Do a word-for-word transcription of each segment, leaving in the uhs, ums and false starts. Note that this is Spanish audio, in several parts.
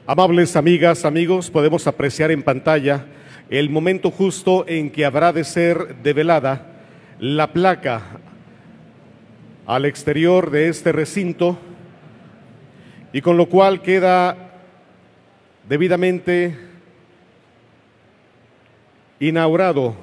Amables amigas, amigos, podemos apreciar en pantalla el momento justo en que habrá de ser develada la placa al exterior de este recinto y con lo cual queda debidamente inaugurado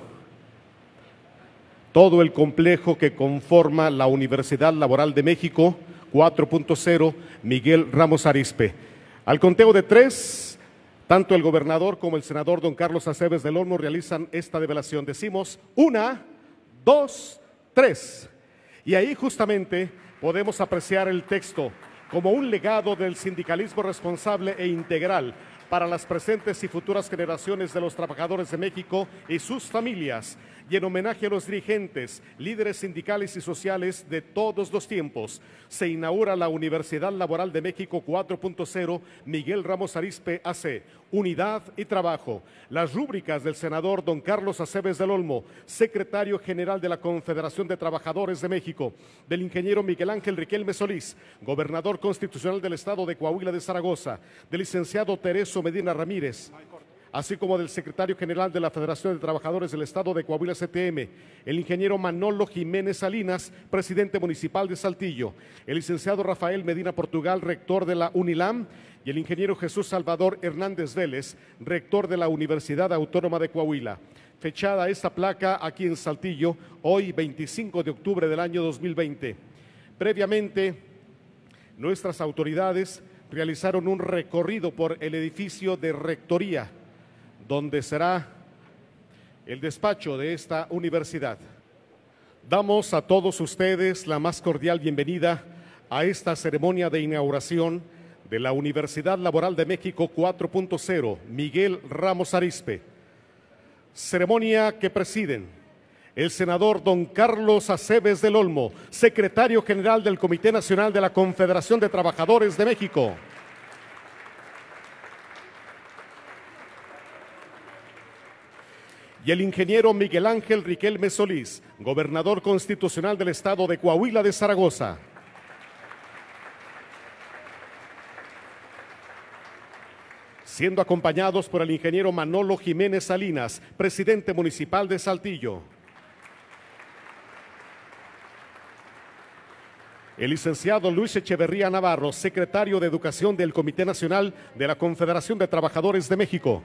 todo el complejo que conforma la Universidad Laboral de México cuatro punto cero Miguel Ramos Arizpe. Al conteo de tres, tanto el gobernador como el senador don Carlos Aceves del Olmo realizan esta develación. Decimos una, dos, tres. Y ahí justamente podemos apreciar el texto como un legado del sindicalismo responsable e integral para las presentes y futuras generaciones de los trabajadores de México y sus familias, y en homenaje a los dirigentes, líderes sindicales y sociales de todos los tiempos, se inaugura la Universidad Laboral de México cuatro punto cero Miguel Ramos Arizpe A C, Unidad y Trabajo. Las rúbricas del senador don Carlos Aceves del Olmo, secretario general de la Confederación de Trabajadores de México, del ingeniero Miguel Ángel Riquelme Solís, gobernador constitucional del estado de Coahuila de Zaragoza, del licenciado Tereso Medina Ramírez, así como del secretario general de la Federación de Trabajadores del Estado de Coahuila C T M, el ingeniero Manolo Jiménez Salinas, presidente municipal de Saltillo, el licenciado Rafael Medina Portugal, rector de la UNILAM, y el ingeniero Jesús Salvador Hernández Vélez, rector de la Universidad Autónoma de Coahuila. Fechada esta placa aquí en Saltillo, hoy veinticinco de octubre del año dos mil veinte. Previamente, nuestras autoridades realizaron un recorrido por el edificio de rectoría, donde será el despacho de esta universidad. Damos a todos ustedes la más cordial bienvenida a esta ceremonia de inauguración de la Universidad Laboral de México cuatro punto cero Miguel Ramos Arizpe. Ceremonia que presiden el senador don Carlos Aceves del Olmo, secretario general del Comité Nacional de la Confederación de Trabajadores de México. Y el ingeniero Miguel Ángel Riquelme Solís, gobernador constitucional del estado de Coahuila de Zaragoza. Siendo acompañados por el ingeniero Manolo Jiménez Salinas, presidente municipal de Saltillo. El licenciado Luis Echeverría Navarro, secretario de Educación del Comité Nacional de la Confederación de Trabajadores de México.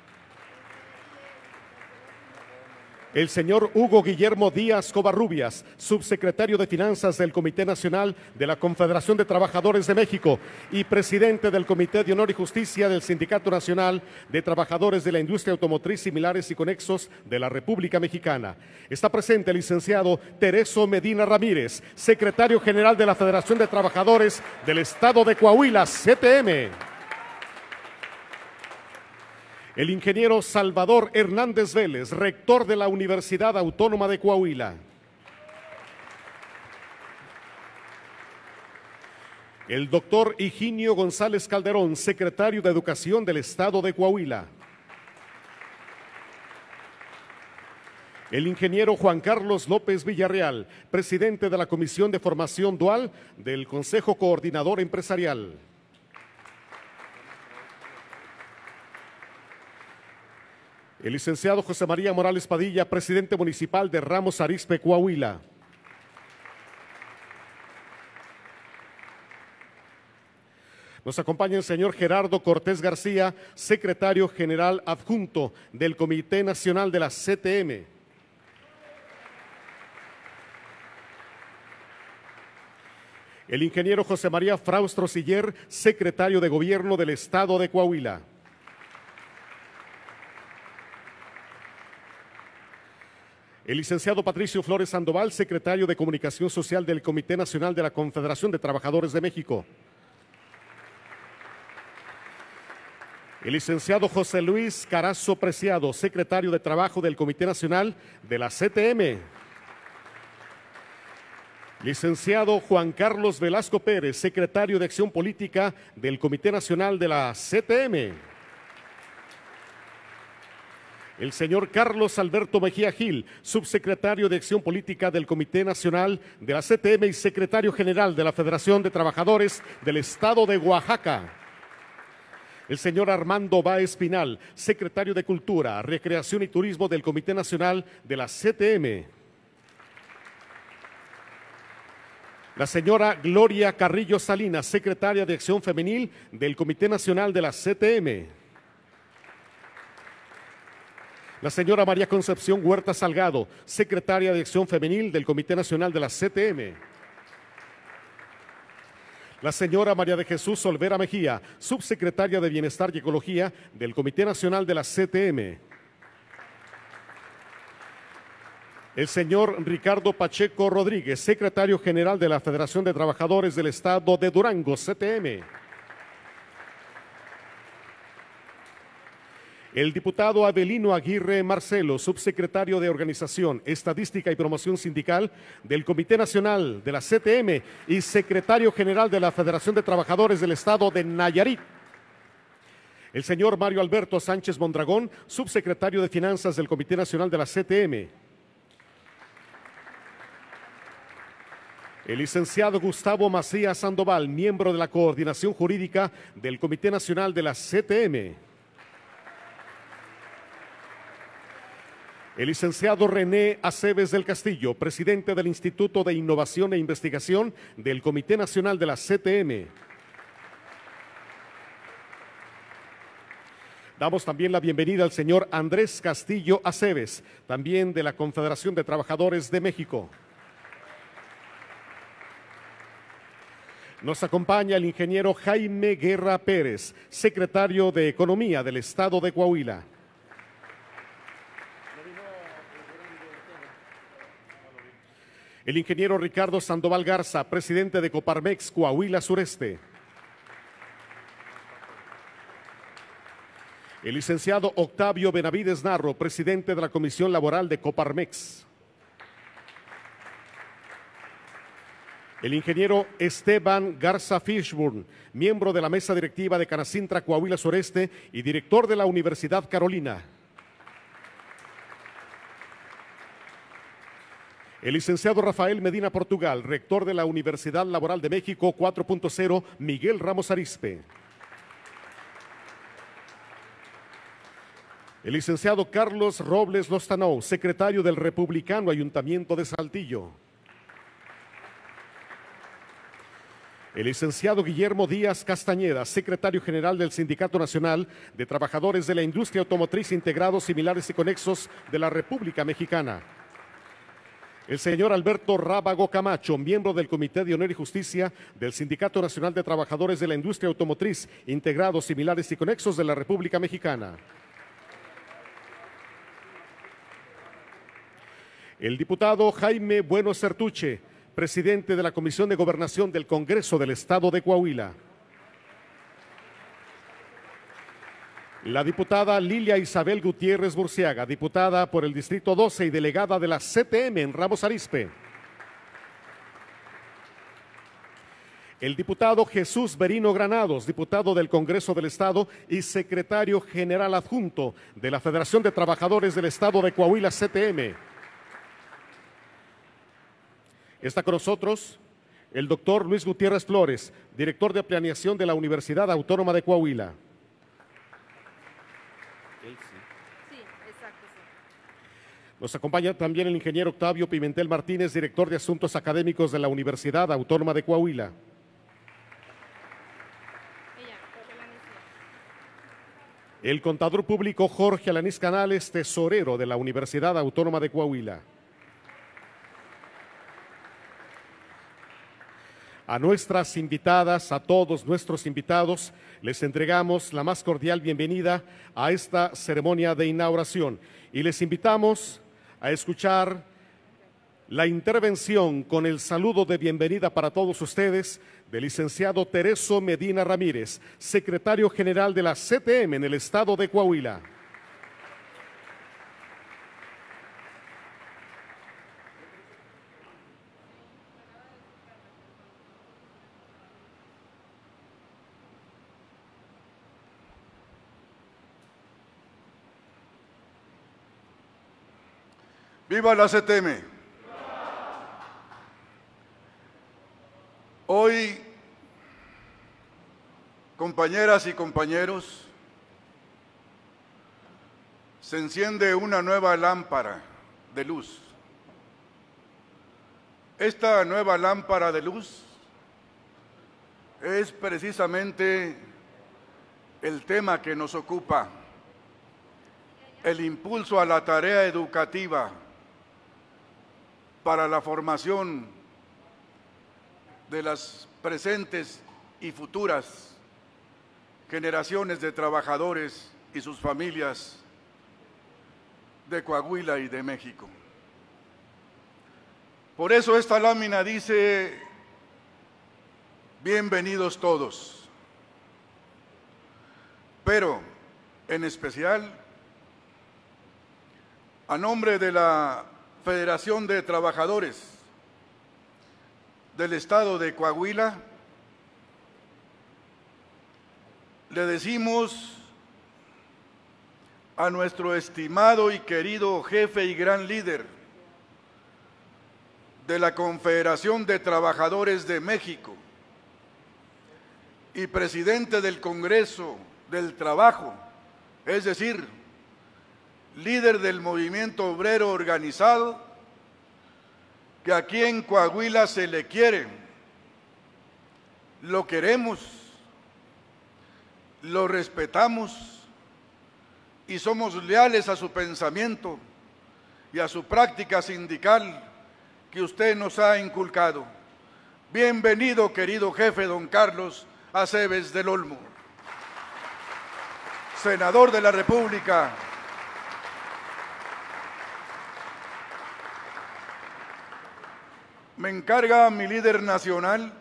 El señor Hugo Guillermo Díaz Covarrubias, subsecretario de Finanzas del Comité Nacional de la Confederación de Trabajadores de México y presidente del Comité de Honor y Justicia del Sindicato Nacional de Trabajadores de la Industria Automotriz Similares y Conexos de la República Mexicana. Está presente el licenciado Tereso Medina Ramírez, secretario general de la Federación de Trabajadores del Estado de Coahuila, C T M. El ingeniero Salvador Hernández Vélez, rector de la Universidad Autónoma de Coahuila. El doctor Higinio González Calderón, secretario de Educación del Estado de Coahuila. El ingeniero Juan Carlos López Villarreal, presidente de la Comisión de Formación Dual del Consejo Coordinador Empresarial. El licenciado José María Morales Padilla, presidente municipal de Ramos Arizpe, Coahuila. Nos acompaña el señor Gerardo Cortés García, secretario general adjunto del Comité Nacional de la C T M. El ingeniero José María Fraustro Siller, secretario de Gobierno del Estado de Coahuila. El licenciado Patricio Flores Sandoval, secretario de Comunicación Social del Comité Nacional de la Confederación de Trabajadores de México. El licenciado José Luis Carazo Preciado, secretario de Trabajo del Comité Nacional de la C T M. Licenciado Juan Carlos Velasco Pérez, secretario de Acción Política del Comité Nacional de la C T M. El señor Carlos Alberto Mejía Gil, subsecretario de Acción Política del Comité Nacional de la C T M y secretario general de la Federación de Trabajadores del Estado de Oaxaca. El señor Armando Báez Pinal, secretario de Cultura, Recreación y Turismo del Comité Nacional de la C T M. La señora Gloria Carrillo Salinas, secretaria de Acción Femenil del Comité Nacional de la C T M. La señora María Concepción Huerta Salgado, secretaria de Acción Femenil del Comité Nacional de la C T M. La señora María de Jesús Olvera Mejía, subsecretaria de Bienestar y Ecología del Comité Nacional de la C T M. El señor Ricardo Pacheco Rodríguez, secretario general de la Federación de Trabajadores del Estado de Durango, C T M. El diputado Avelino Aguirre Marcelo, subsecretario de Organización, Estadística y Promoción Sindical del Comité Nacional de la C T M y secretario general de la Federación de Trabajadores del Estado de Nayarit. El señor Mario Alberto Sánchez Mondragón, subsecretario de Finanzas del Comité Nacional de la C T M. El licenciado Gustavo Macías Sandoval, miembro de la Coordinación Jurídica del Comité Nacional de la C T M. El licenciado René Aceves del Castillo, presidente del Instituto de Innovación e Investigación del Comité Nacional de la C T M. Damos también la bienvenida al señor Andrés Castillo Aceves, también de la Confederación de Trabajadores de México. Nos acompaña el ingeniero Jaime Guerra Pérez, secretario de Economía del Estado de Coahuila. El ingeniero Ricardo Sandoval Garza, presidente de Coparmex Coahuila Sureste. El licenciado Octavio Benavides Narro, presidente de la Comisión Laboral de Coparmex. El ingeniero Esteban Garza Fishburne, miembro de la mesa directiva de Canacintra Coahuila Sureste y director de la Universidad Carolina. El licenciado Rafael Medina Portugal, rector de la Universidad Laboral de México cuatro punto cero, Miguel Ramos Arizpe. El licenciado Carlos Robles Lostanou, secretario del Republicano Ayuntamiento de Saltillo. El licenciado Guillermo Díaz Castañeda, secretario general del Sindicato Nacional de Trabajadores de la Industria Automotriz Integrados, Similares y Conexos de la República Mexicana. El señor Alberto Rábago Camacho, miembro del Comité de Honor y Justicia del Sindicato Nacional de Trabajadores de la Industria Automotriz Integrados, Similares y Conexos de la República Mexicana. El diputado Jaime Bueno Certuche, presidente de la Comisión de Gobernación del Congreso del Estado de Coahuila. La diputada Lilia Isabel Gutiérrez Burciaga, diputada por el Distrito doce y delegada de la C T M en Ramos Arizpe. El diputado Jesús Berino Granados, diputado del Congreso del Estado y secretario general adjunto de la Federación de Trabajadores del Estado de Coahuila, C T M. Está con nosotros el doctor Luis Gutiérrez Flores, director de Planeación de la Universidad Autónoma de Coahuila. Nos acompaña también el ingeniero Octavio Pimentel Martínez, director de Asuntos Académicos de la Universidad Autónoma de Coahuila. El contador público Jorge Alanís Canales, tesorero de la Universidad Autónoma de Coahuila. A nuestras invitadas, a todos nuestros invitados, les entregamos la más cordial bienvenida a esta ceremonia de inauguración y les invitamos a escuchar la intervención con el saludo de bienvenida para todos ustedes del licenciado Tereso Medina Ramírez, secretario general de la C T M en el Estado de Coahuila. ¡Viva la C T M! Hoy Compañeras y compañeros, se enciende una nueva lámpara de luz. Esta nueva lámpara de luz es precisamente el tema que nos ocupa, el impulso a la tarea educativa para la formación de las presentes y futuras generaciones de trabajadores y sus familias de Coahuila y de México. Por eso esta lámina dice: bienvenidos todos, pero en especial a nombre de la Federación de Trabajadores del Estado de Coahuila, le decimos a nuestro estimado y querido jefe y gran líder de la Confederación de Trabajadores de México y presidente del Congreso del Trabajo, es decir, líder del movimiento obrero organizado, que aquí en Coahuila se le quiere, lo queremos, lo respetamos y somos leales a su pensamiento y a su práctica sindical que usted nos ha inculcado. Bienvenido, querido jefe don Carlos Aceves del Olmo, senador de la República. Me encarga mi líder nacional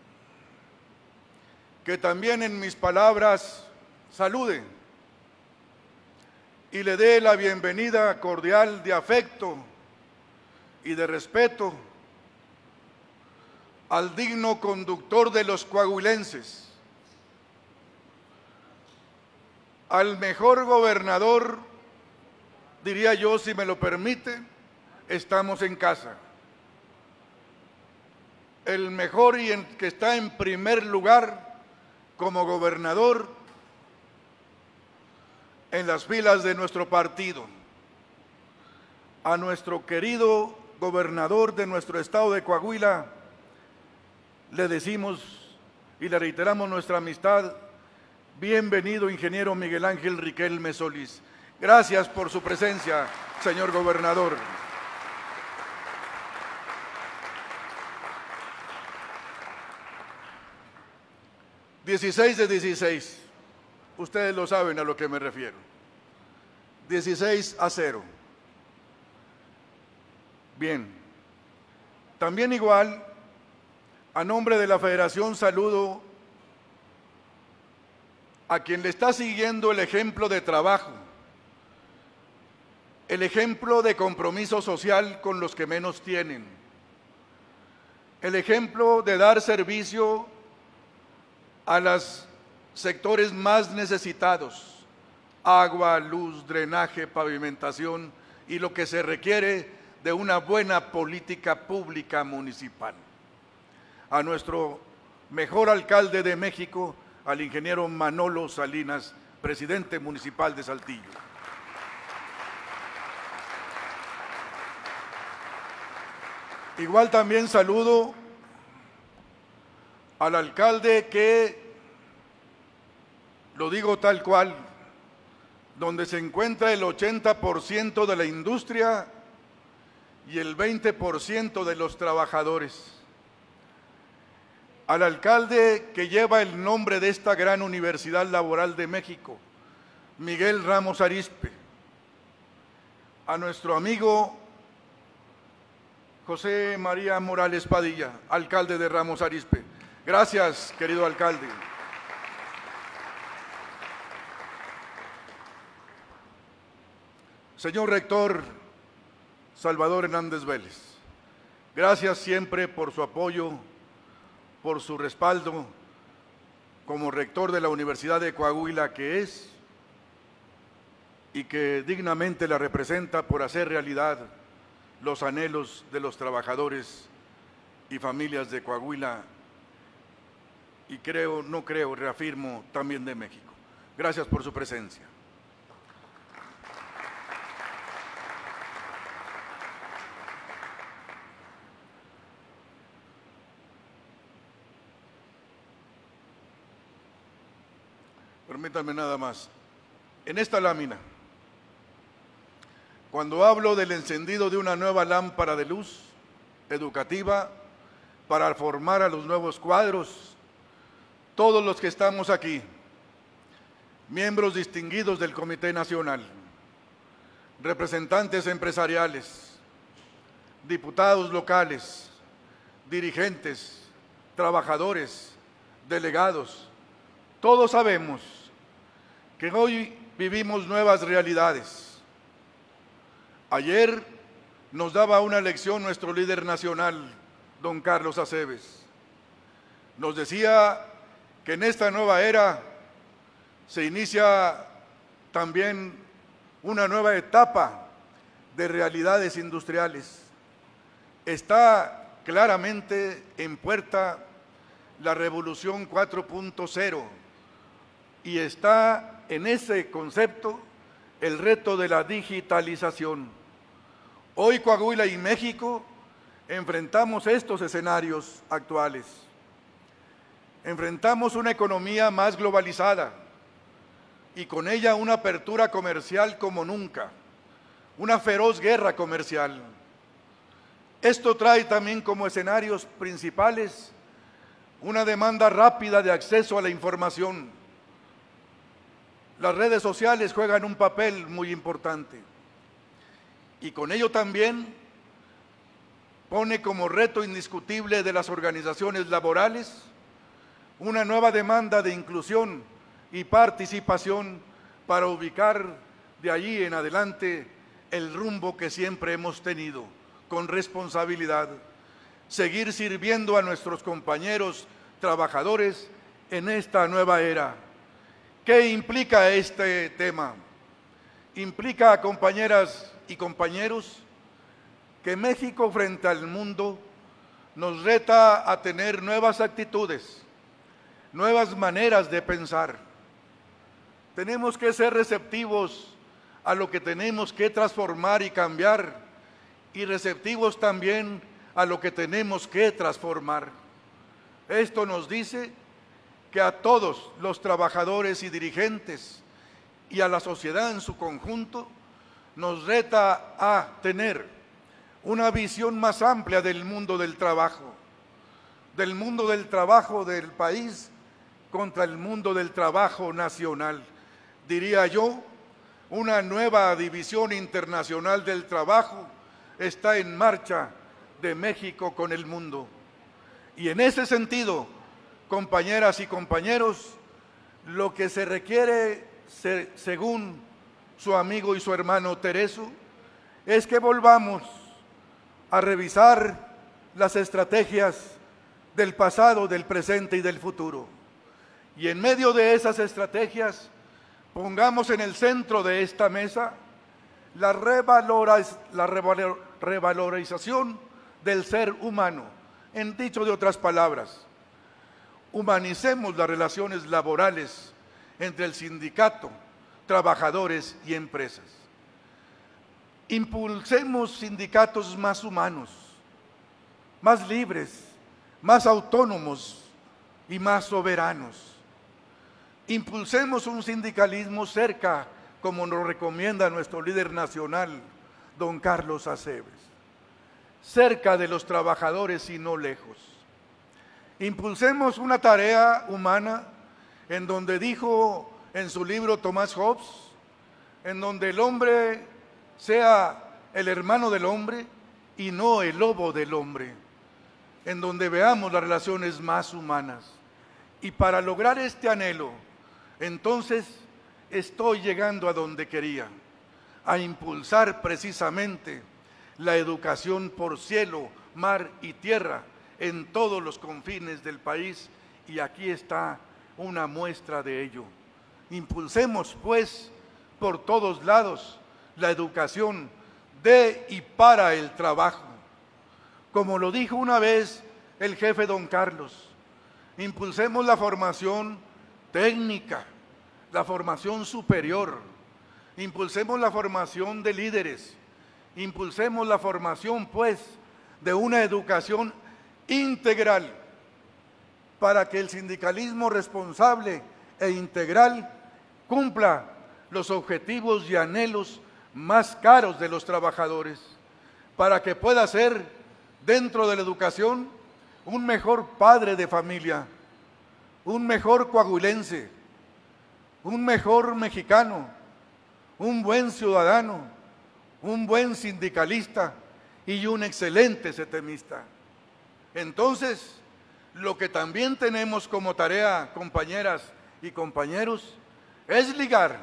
que también en mis palabras salude y le dé la bienvenida cordial de afecto y de respeto al digno conductor de los coahuilenses, al mejor gobernador, diría yo, si me lo permite, estamos en casa. El mejor y el que está en primer lugar como gobernador en las filas de nuestro partido. A nuestro querido gobernador de nuestro estado de Coahuila le decimos y le reiteramos nuestra amistad. Bienvenido, ingeniero Miguel Ángel Riquelme Solís. Gracias por su presencia, señor gobernador. dieciséis de dieciséis, ustedes lo saben a lo que me refiero. dieciséis a cero. Bien, también igual, a nombre de la Federación saludo a quien le está siguiendo el ejemplo de trabajo, el ejemplo de compromiso social con los que menos tienen, el ejemplo de dar servicio a los sectores más necesitados: agua, luz, drenaje, pavimentación y lo que se requiere de una buena política pública municipal. A nuestro mejor alcalde de México, al ingeniero Manolo Salinas, presidente municipal de Saltillo. Igual también saludo al alcalde que, lo digo tal cual, donde se encuentra el ochenta por ciento de la industria y el veinte por ciento de los trabajadores. Al alcalde que lleva el nombre de esta gran Universidad Laboral de México, Miguel Ramos Arizpe. A nuestro amigo José María Morales Padilla, alcalde de Ramos Arizpe. Gracias, querido alcalde. Señor rector Salvador Hernández Vélez, gracias siempre por su apoyo, por su respaldo como rector de la Universidad de Coahuila que es y que dignamente la representa, por hacer realidad los anhelos de los trabajadores y familias de Coahuila y creo, no creo, reafirmo, también de México. Gracias por su presencia. Permítanme nada más. En esta lámina, cuando hablo del encendido de una nueva lámpara de luz educativa para formar a los nuevos cuadros, todos los que estamos aquí, miembros distinguidos del Comité Nacional, representantes empresariales, diputados locales, dirigentes, trabajadores, delegados, todos sabemos que hoy vivimos nuevas realidades. Ayer nos daba una lección nuestro líder nacional, don Carlos Aceves. Nos decía que en esta nueva era se inicia también una nueva etapa de realidades industriales. Está claramente en puerta la revolución cuatro punto cero y está en ese concepto el reto de la digitalización. Hoy Coahuila y México enfrentamos estos escenarios actuales. Enfrentamos una economía más globalizada y con ella una apertura comercial como nunca, una feroz guerra comercial. Esto trae también como escenarios principales una demanda rápida de acceso a la información. Las redes sociales juegan un papel muy importante y con ello también pone como reto indiscutible de las organizaciones laborales una nueva demanda de inclusión y participación para ubicar de allí en adelante el rumbo que siempre hemos tenido con responsabilidad, seguir sirviendo a nuestros compañeros trabajadores en esta nueva era. ¿Qué implica este tema? Implica, compañeras y compañeros, que México frente al mundo nos reta a tener nuevas actitudes, nuevas maneras de pensar. Tenemos que ser receptivos a lo que tenemos que transformar y cambiar, y receptivos también a lo que tenemos que transformar. Esto nos dice que a todos los trabajadores y dirigentes y a la sociedad en su conjunto nos reta a tener una visión más amplia del mundo del trabajo, del mundo del trabajo del país contra el mundo del trabajo nacional. Diría yo, una nueva división internacional del trabajo está en marcha de México con el mundo. Y en ese sentido, compañeras y compañeros, lo que se requiere, se, según su amigo y su hermano Tereso, es que volvamos a revisar las estrategias del pasado, del presente y del futuro. Y en medio de esas estrategias, pongamos en el centro de esta mesa la, revaloriz la revalor revalorización del ser humano. En dicho de otras palabras, humanicemos las relaciones laborales entre el sindicato, trabajadores y empresas. Impulsemos sindicatos más humanos, más libres, más autónomos y más soberanos. Impulsemos un sindicalismo cerca, como nos recomienda nuestro líder nacional, don Carlos Aceves, cerca de los trabajadores y no lejos. Impulsemos una tarea humana en donde dijo en su libro Thomas Hobbes, en donde el hombre sea el hermano del hombre y no el lobo del hombre, en donde veamos las relaciones más humanas. Y para lograr este anhelo, entonces estoy llegando a donde quería, a impulsar precisamente la educación por cielo, mar y tierra en todos los confines del país, y aquí está una muestra de ello. Impulsemos pues por todos lados la educación de y para el trabajo. Como lo dijo una vez el jefe don Carlos, Impulsemos la formación técnica, la formación superior. Impulsemos la formación de líderes. Impulsemos la formación, pues, de una educación integral para que el sindicalismo responsable e integral cumpla los objetivos y anhelos más caros de los trabajadores, para que pueda ser, dentro de la educación, un mejor padre de familia, un mejor coahuilense, un mejor mexicano, un buen ciudadano, un buen sindicalista y un excelente setemista. Entonces, lo que también tenemos como tarea, compañeras y compañeros, es ligar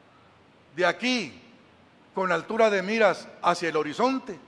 de aquí, con altura de miras hacia el horizonte,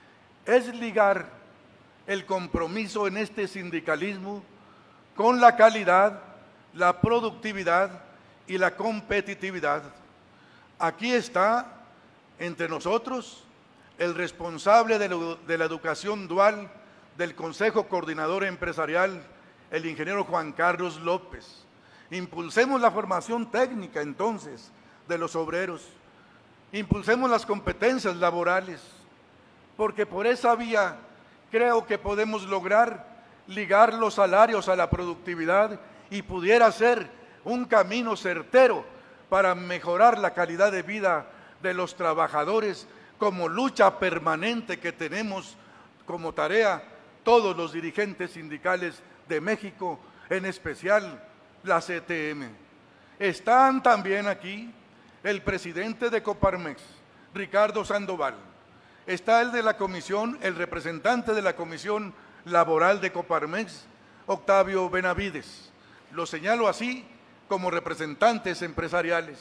es ligar el compromiso en este sindicalismo con la calidad, la productividad y la competitividad. Aquí está entre nosotros el responsable de la, de la educación dual del Consejo Coordinador Empresarial, el ingeniero Juan Carlos López. Impulsemos la formación técnica entonces de los obreros, impulsemos las competencias laborales, porque por esa vía creo que podemos lograr ligar los salarios a la productividad y pudiera ser un camino certero para mejorar la calidad de vida de los trabajadores, como lucha permanente que tenemos como tarea todos los dirigentes sindicales de México, en especial la C T M. Están también aquí el presidente de Coparmex, Ricardo Sandoval. Está el de la comisión, el representante de la Comisión Laboral de Coparmex, Octavio Benavides. Lo señalo así como representantes empresariales.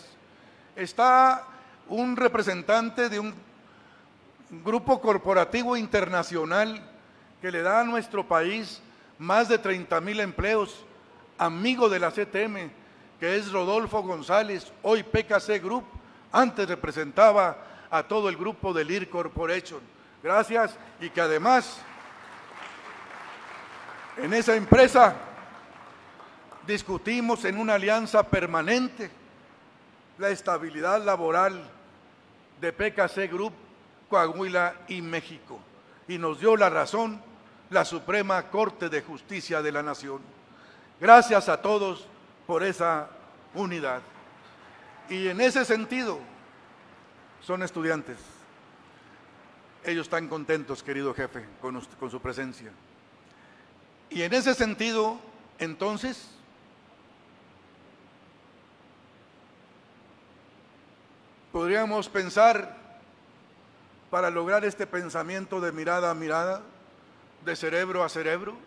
Está un representante de un grupo corporativo internacional que le da a nuestro país más de treinta mil empleos, amigo de la C T M, que es Rodolfo González, hoy P K C Group, antes representaba a todo el grupo de Lear Corporation. Gracias, y que además en esa empresa discutimos en una alianza permanente la estabilidad laboral de P K C Group, Coahuila y México, y nos dio la razón la Suprema Corte de Justicia de la Nación. Gracias a todos por esa unidad. Y en ese sentido, son estudiantes. Ellos están contentos, querido jefe, con, usted, con su presencia. Y en ese sentido, entonces, podríamos pensar, para lograr este pensamiento de mirada a mirada, de cerebro a cerebro,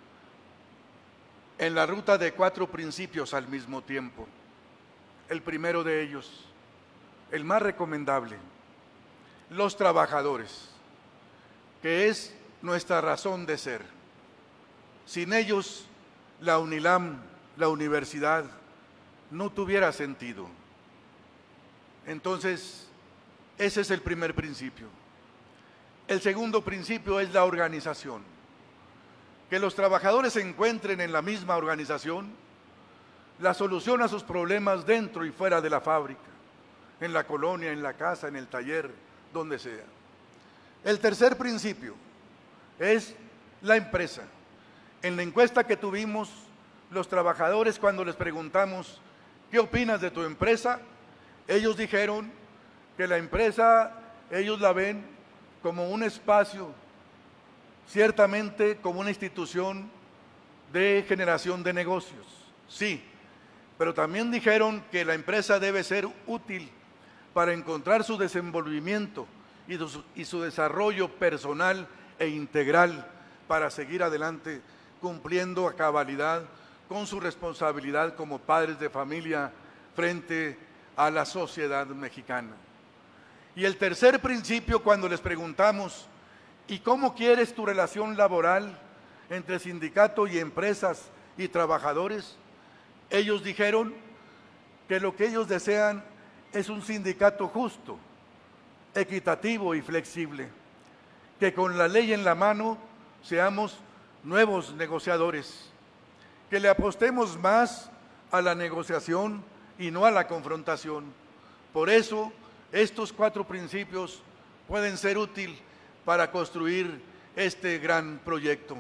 en la ruta de cuatro principios al mismo tiempo. El primero de ellos, el más recomendable, los trabajadores, que es nuestra razón de ser. Sin ellos, la UNILAM, la universidad, no tuviera sentido. Entonces, ese es el primer principio. El segundo principio es la organización. Que los trabajadores se encuentren en la misma organización, la solución a sus problemas dentro y fuera de la fábrica, en la colonia, en la casa, en el taller, donde sea. El tercer principio es la empresa. En la encuesta que tuvimos, los trabajadores, cuando les preguntamos, ¿qué opinas de tu empresa?, ellos dijeron que la empresa, ellos la ven como un espacio, ciertamente como una institución de generación de negocios, sí, pero también dijeron que la empresa debe ser útil para encontrar su desenvolvimiento y su, y su desarrollo personal e integral para seguir adelante cumpliendo a cabalidad con su responsabilidad como padres de familia frente a la sociedad mexicana. Y el tercer principio, cuando les preguntamos, ¿y cómo quieres tu relación laboral entre sindicato y empresas y trabajadores? Ellos dijeron que lo que ellos desean es un sindicato justo, equitativo y flexible, que con la ley en la mano seamos nuevos negociadores, que le apostemos más a la negociación y no a la confrontación. Por eso, estos cuatro principios pueden ser útiles para construir este gran proyecto.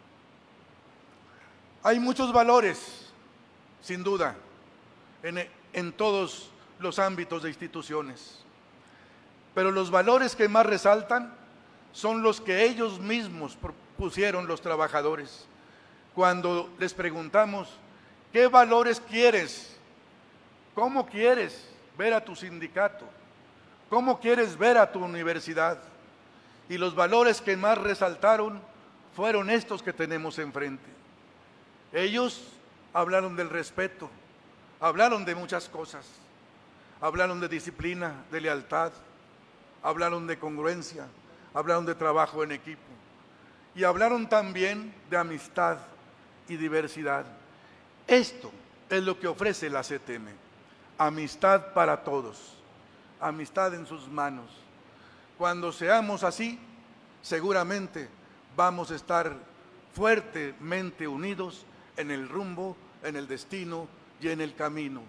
Hay muchos valores, sin duda, en, en todos los ámbitos de instituciones, pero los valores que más resaltan son los que ellos mismos propusieron los trabajadores. Cuando les preguntamos, ¿qué valores quieres? ¿Cómo quieres ver a tu sindicato? ¿Cómo quieres ver a tu universidad? Y los valores que más resaltaron fueron estos que tenemos enfrente. Ellos hablaron del respeto, hablaron de muchas cosas, hablaron de disciplina, de lealtad, hablaron de congruencia, hablaron de trabajo en equipo y hablaron también de amistad y diversidad. Esto es lo que ofrece la C T M, amistad para todos, amistad en sus manos. Cuando seamos así, seguramente vamos a estar fuertemente unidos en el rumbo, en el destino y en el camino.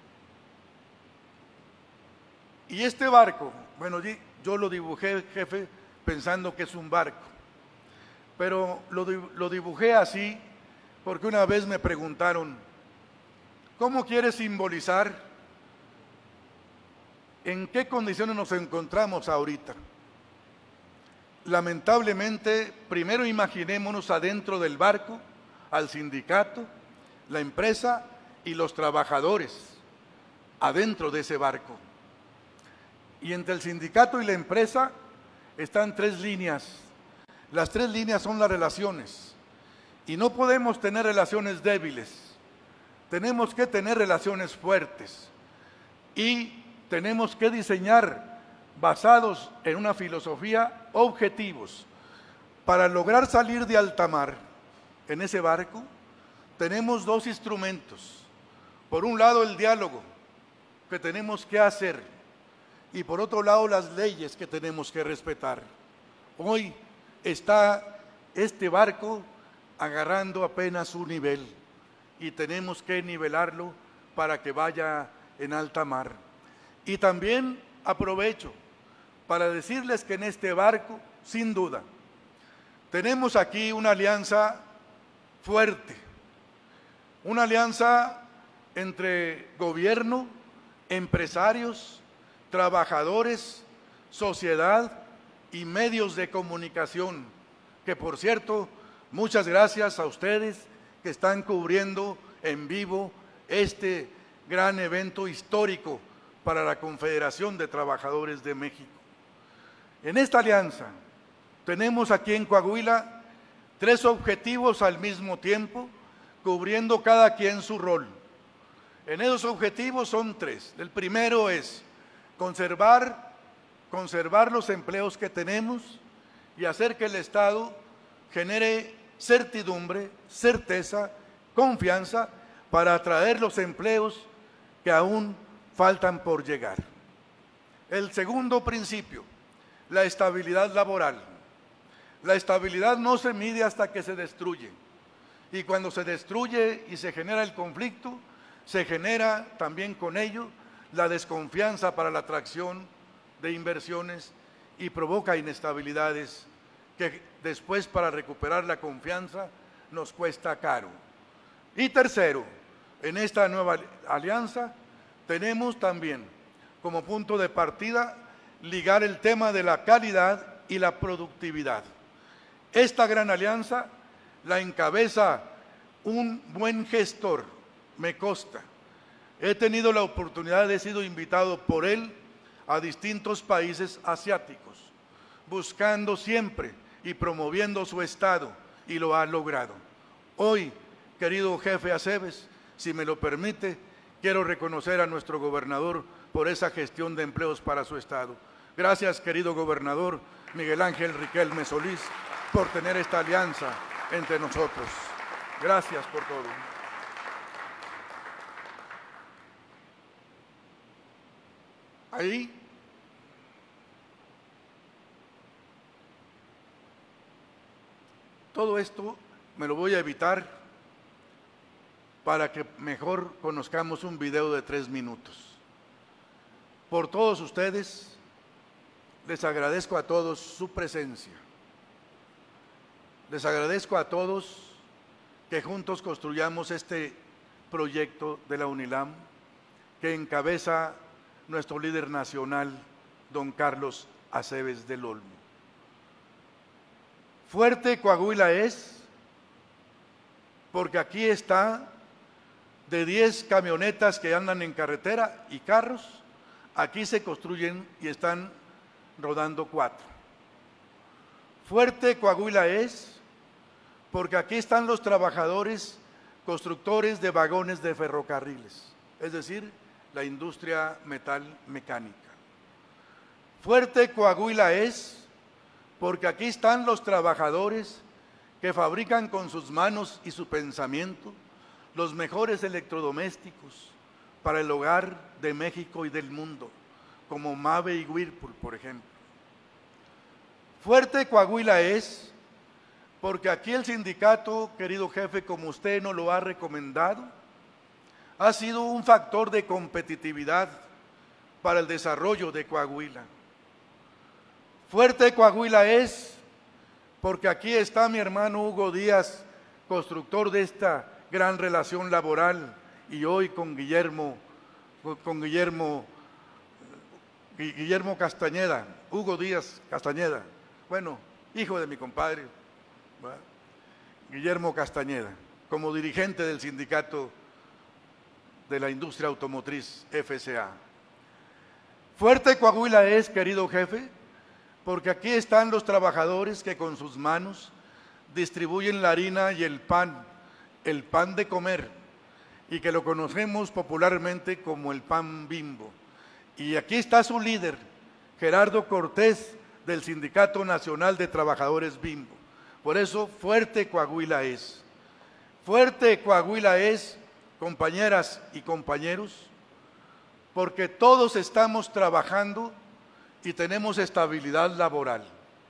Y este barco, bueno, yo lo dibujé, jefe, pensando que es un barco, pero lo, lo dibujé así porque una vez me preguntaron, ¿cómo quieres simbolizar en qué condiciones nos encontramos ahorita? Lamentablemente, primero imaginémonos adentro del barco, al sindicato, la empresa y los trabajadores adentro de ese barco. Y entre el sindicato y la empresa están tres líneas. Las tres líneas son las relaciones. Y no podemos tener relaciones débiles. Tenemos que tener relaciones fuertes. Y tenemos que diseñar, basados en una filosofía, objetivos. Para lograr salir de alta mar en ese barco, tenemos dos instrumentos. Por un lado, el diálogo que tenemos que hacer. Y por otro lado, las leyes que tenemos que respetar. Hoy está este barco agarrando apenas su nivel y tenemos que nivelarlo para que vaya en alta mar. Y también aprovecho para decirles que en este barco, sin duda, tenemos aquí una alianza fuerte, una alianza entre gobierno, empresarios, trabajadores, sociedad y medios de comunicación, que por cierto, muchas gracias a ustedes que están cubriendo en vivo este gran evento histórico para la Confederación de Trabajadores de México. En esta alianza tenemos aquí en Coahuila tres objetivos al mismo tiempo, cubriendo cada quien su rol. En esos objetivos son tres. El primero es conservar, conservar los empleos que tenemos y hacer que el Estado genere certidumbre, certeza, confianza para atraer los empleos que aún faltan por llegar. El segundo principio, la estabilidad laboral. La estabilidad no se mide hasta que se destruye. Y cuando se destruye y se genera el conflicto, se genera también con ello la desconfianza para la atracción de inversiones y provoca inestabilidades que después, para recuperar la confianza, nos cuesta caro. Y tercero, en esta nueva alianza tenemos también como punto de partida ligar el tema de la calidad y la productividad. Esta gran alianza la encabeza un buen gestor, me consta. He tenido la oportunidad de ser invitado por él a distintos países asiáticos, buscando siempre y promoviendo su Estado, y lo ha logrado. Hoy, querido jefe Aceves, si me lo permite, quiero reconocer a nuestro gobernador por esa gestión de empleos para su Estado. Gracias, querido gobernador Miguel Ángel Riquelme Solís, por tener esta alianza entre nosotros. Gracias por todo. Ahí todo esto me lo voy a evitar para que mejor conozcamos un video de tres minutos. Por todos ustedes, les agradezco a todos su presencia. Les agradezco a todos que juntos construyamos este proyecto de la UNILAM que encabeza nuestro líder nacional, don Carlos Aceves del Olmo. Fuerte Coahuila es porque aquí está, de diez camionetas que andan en carretera y carros, aquí se construyen y están rodando cuatro. Fuerte Coahuila es porque aquí están los trabajadores constructores de vagones de ferrocarriles, es decir, la industria metal mecánica. Fuerte Coahuila es porque aquí están los trabajadores que fabrican con sus manos y su pensamiento los mejores electrodomésticos para el hogar de México y del mundo, como Mave y Whirlpool, por ejemplo. Fuerte Coahuila es porque aquí el sindicato, querido jefe, como usted nos lo ha recomendado, ha sido un factor de competitividad para el desarrollo de Coahuila. Fuerte Coahuila es porque aquí está mi hermano Hugo Díaz, constructor de esta gran relación laboral, y hoy con Guillermo, con Guillermo, Guillermo Castañeda, Hugo Díaz Castañeda, bueno, hijo de mi compadre, ¿verdad? Guillermo Castañeda, como dirigente del sindicato de la industria automotriz F C A. Fuerte Coahuila es, querido jefe, porque aquí están los trabajadores que con sus manos distribuyen la harina y el pan, el pan de comer, y que lo conocemos popularmente como el pan Bimbo. Y aquí está su líder, Gerardo Cortés, del Sindicato Nacional de Trabajadores Bimbo. Por eso, fuerte Coahuila es. Fuerte Coahuila es, compañeras y compañeros, porque todos estamos trabajando y tenemos estabilidad laboral.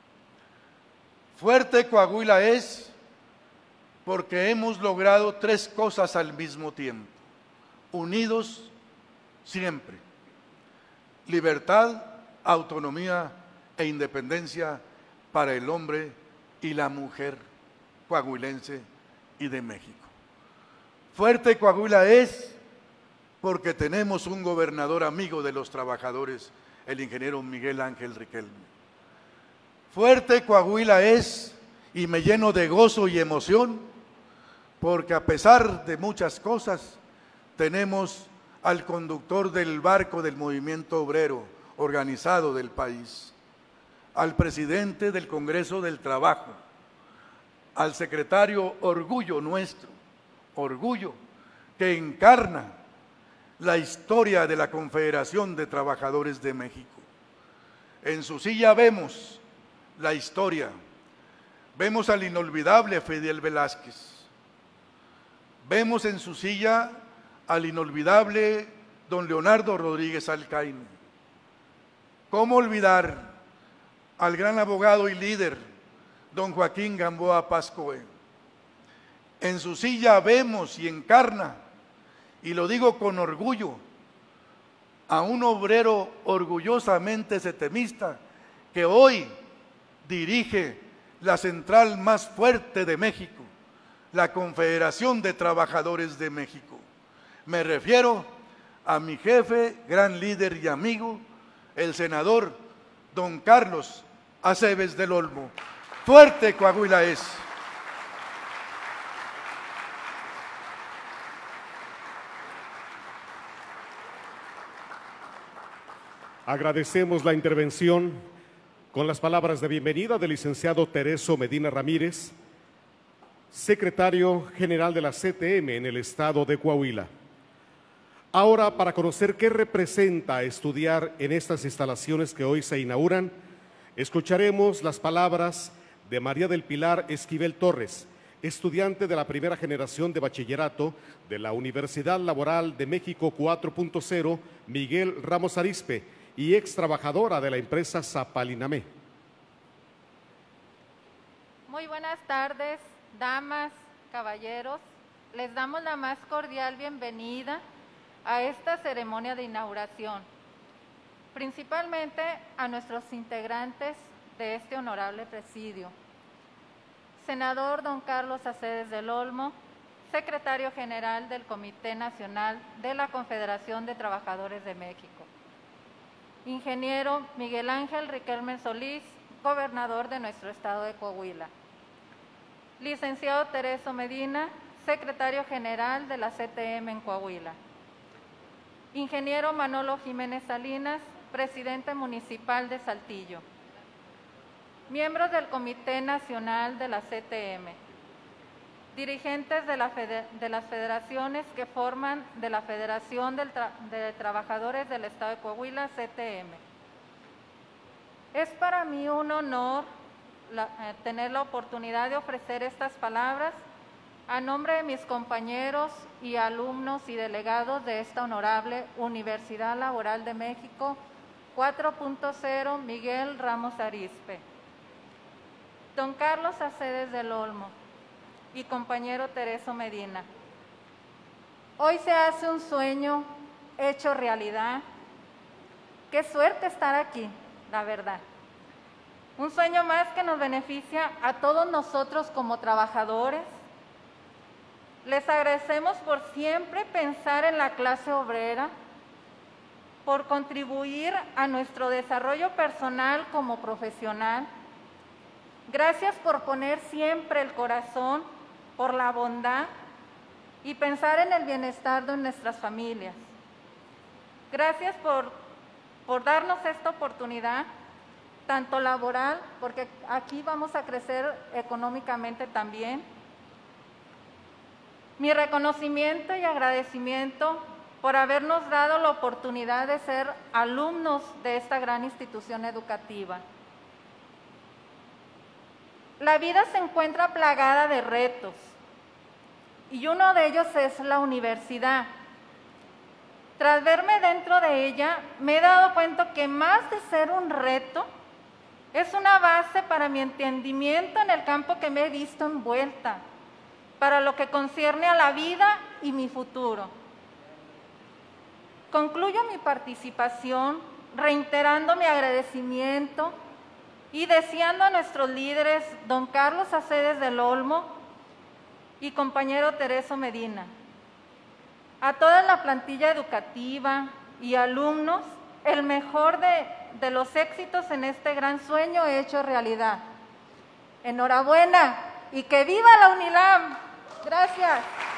Fuerte Coahuila es porque hemos logrado tres cosas al mismo tiempo, unidos siempre: libertad, autonomía e independencia para el hombre y la mujer coahuilense y de México. Fuerte Coahuila es porque tenemos un gobernador amigo de los trabajadores, el ingeniero Miguel Ángel Riquelme. Fuerte Coahuila es, y me lleno de gozo y emoción, porque a pesar de muchas cosas, tenemos al conductor del barco del movimiento obrero organizado del país, al presidente del Congreso del Trabajo, al secretario Orgullo nuestro, Orgullo, que encarna la historia de la Confederación de Trabajadores de México. En su silla vemos la historia, vemos al inolvidable Fidel Velázquez, vemos en su silla al inolvidable don Leonardo Rodríguez Alcaine. ¿Cómo olvidar al gran abogado y líder don Joaquín Gamboa Pascoe? En su silla vemos y encarna, y lo digo con orgullo, a un obrero orgullosamente setemista que hoy dirige la central más fuerte de México, la Confederación de Trabajadores de México. Me refiero a mi jefe, gran líder y amigo, el senador don Carlos Aceves del Olmo. Fuerte Coahuila es. Agradecemos la intervención con las palabras de bienvenida del licenciado Tereso Medina Ramírez, secretario general de la C T M en el estado de Coahuila. Ahora, para conocer qué representa estudiar en estas instalaciones que hoy se inauguran, escucharemos las palabras de María del Pilar Esquivel Torres, estudiante de la primera generación de bachillerato de la Universidad Laboral de México cuatro punto cero, Miguel Ramos Arizpe, y ex trabajadora de la empresa Zapalinamé. Muy buenas tardes, damas, caballeros. les damos la más cordial bienvenida a esta ceremonia de inauguración, principalmente a nuestros integrantes de este honorable presidio. Senador don Carlos Aceves del Olmo, secretario general del Comité Nacional de la Confederación de Trabajadores de México. Ingeniero Miguel Ángel Riquelme Solís, gobernador de nuestro estado de Coahuila. Licenciado Tereso Medina, secretario general de la C T M en Coahuila. Ingeniero Manolo Jiménez Salinas, presidente municipal de Saltillo. Miembros del Comité Nacional de la C T M. Dirigentes de, la de las federaciones que forman de la Federación del Tra de Trabajadores del Estado de Coahuila, C T M. Es para mí un honor la, eh, tener la oportunidad de ofrecer estas palabras a nombre de mis compañeros y alumnos y delegados de esta honorable Universidad Laboral de México cuatro punto cero Miguel Ramos Arizpe. Don Carlos Aceves del Olmo y compañero Tereso Medina. Hoy se hace un sueño hecho realidad. Qué suerte estar aquí, la verdad. Un sueño más que nos beneficia a todos nosotros como trabajadores. Les agradecemos por siempre pensar en la clase obrera, por contribuir a nuestro desarrollo personal como profesional. Gracias por poner siempre el corazón por la bondad y pensar en el bienestar de nuestras familias. Gracias por, por darnos esta oportunidad, tanto laboral, porque aquí vamos a crecer económicamente también. Mi reconocimiento y agradecimiento por habernos dado la oportunidad de ser alumnos de esta gran institución educativa. La vida se encuentra plagada de retos y uno de ellos es la universidad. Tras verme dentro de ella, me he dado cuenta que más de ser un reto, es una base para mi entendimiento en el campo que me he visto envuelta, para lo que concierne a la vida y mi futuro. Concluyo mi participación reiterando mi agradecimiento y deseando a nuestros líderes, don Carlos Aceves del Olmo y compañero Tereso Medina, a toda la plantilla educativa y alumnos, el mejor de, de los éxitos en este gran sueño hecho realidad. Enhorabuena y que viva la UNILAM. Gracias.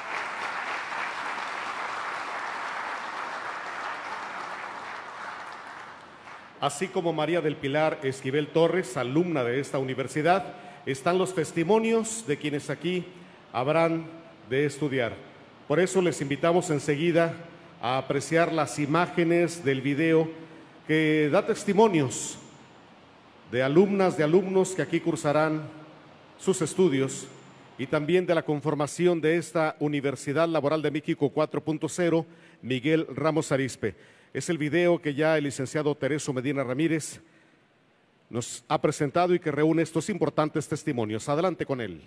Así como María del Pilar Esquivel Torres, alumna de esta universidad, están los testimonios de quienes aquí habrán de estudiar. Por eso les invitamos enseguida a apreciar las imágenes del video que da testimonios de alumnas, de alumnos que aquí cursarán sus estudios y también de la conformación de esta Universidad Laboral de México cuatro punto cero, Miguel Ramos Arizpe. Es el video que ya el licenciado Tereso Medina Ramírez nos ha presentado y que reúne estos importantes testimonios. Adelante con él.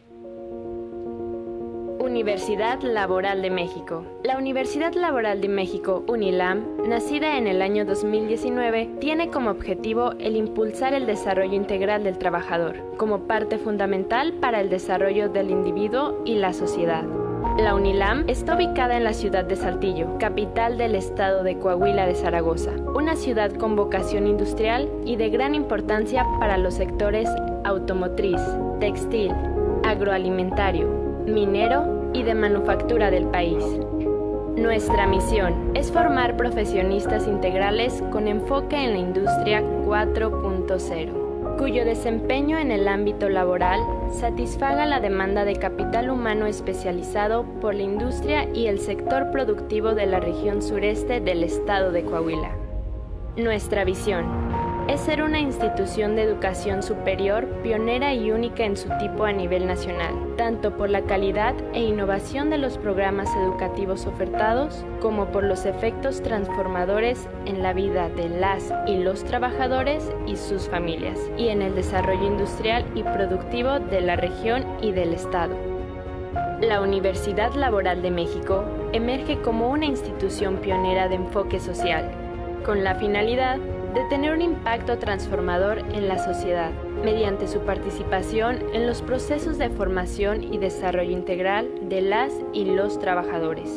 Universidad Laboral de México. La Universidad Laboral de México, UNILAM, nacida en el año dos mil diecinueve, tiene como objetivo el impulsar el desarrollo integral del trabajador, como parte fundamental para el desarrollo del individuo y la sociedad. La UNILAM está ubicada en la ciudad de Saltillo, capital del estado de Coahuila de Zaragoza, una ciudad con vocación industrial y de gran importancia para los sectores automotriz, textil, agroalimentario, minero y de manufactura del país. Nuestra misión es formar profesionistas integrales con enfoque en la industria cuatro punto cero, cuyo desempeño en el ámbito laboral satisfaga la demanda de capital humano especializado por la industria y el sector productivo de la región sureste del estado de Coahuila. Nuestra visión es ser una institución de educación superior pionera y única en su tipo a nivel nacional, tanto por la calidad e innovación de los programas educativos ofertados, como por los efectos transformadores en la vida de las y los trabajadores y sus familias, y en el desarrollo industrial y productivo de la región y del estado. La Universidad Laboral de México emerge como una institución pionera de enfoque social, con la finalidad de tener un impacto transformador en la sociedad, mediante su participación en los procesos de formación y desarrollo integral de las y los trabajadores.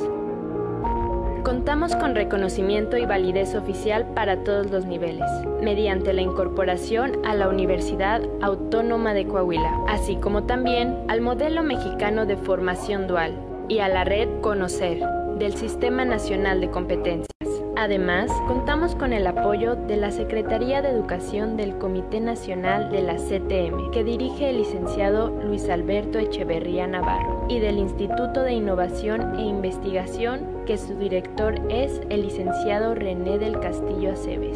Contamos con reconocimiento y validez oficial para todos los niveles, mediante la incorporación a la Universidad Autónoma de Coahuila, así como también al modelo mexicano de formación dual y a la red Conocer del Sistema Nacional de Competencias. Además, contamos con el apoyo de la Secretaría de Educación del Comité Nacional de la C T M, que dirige el licenciado Luis Alberto Echeverría Navarro, y del Instituto de Innovación e Investigación, que su director es el licenciado René del Castillo Aceves.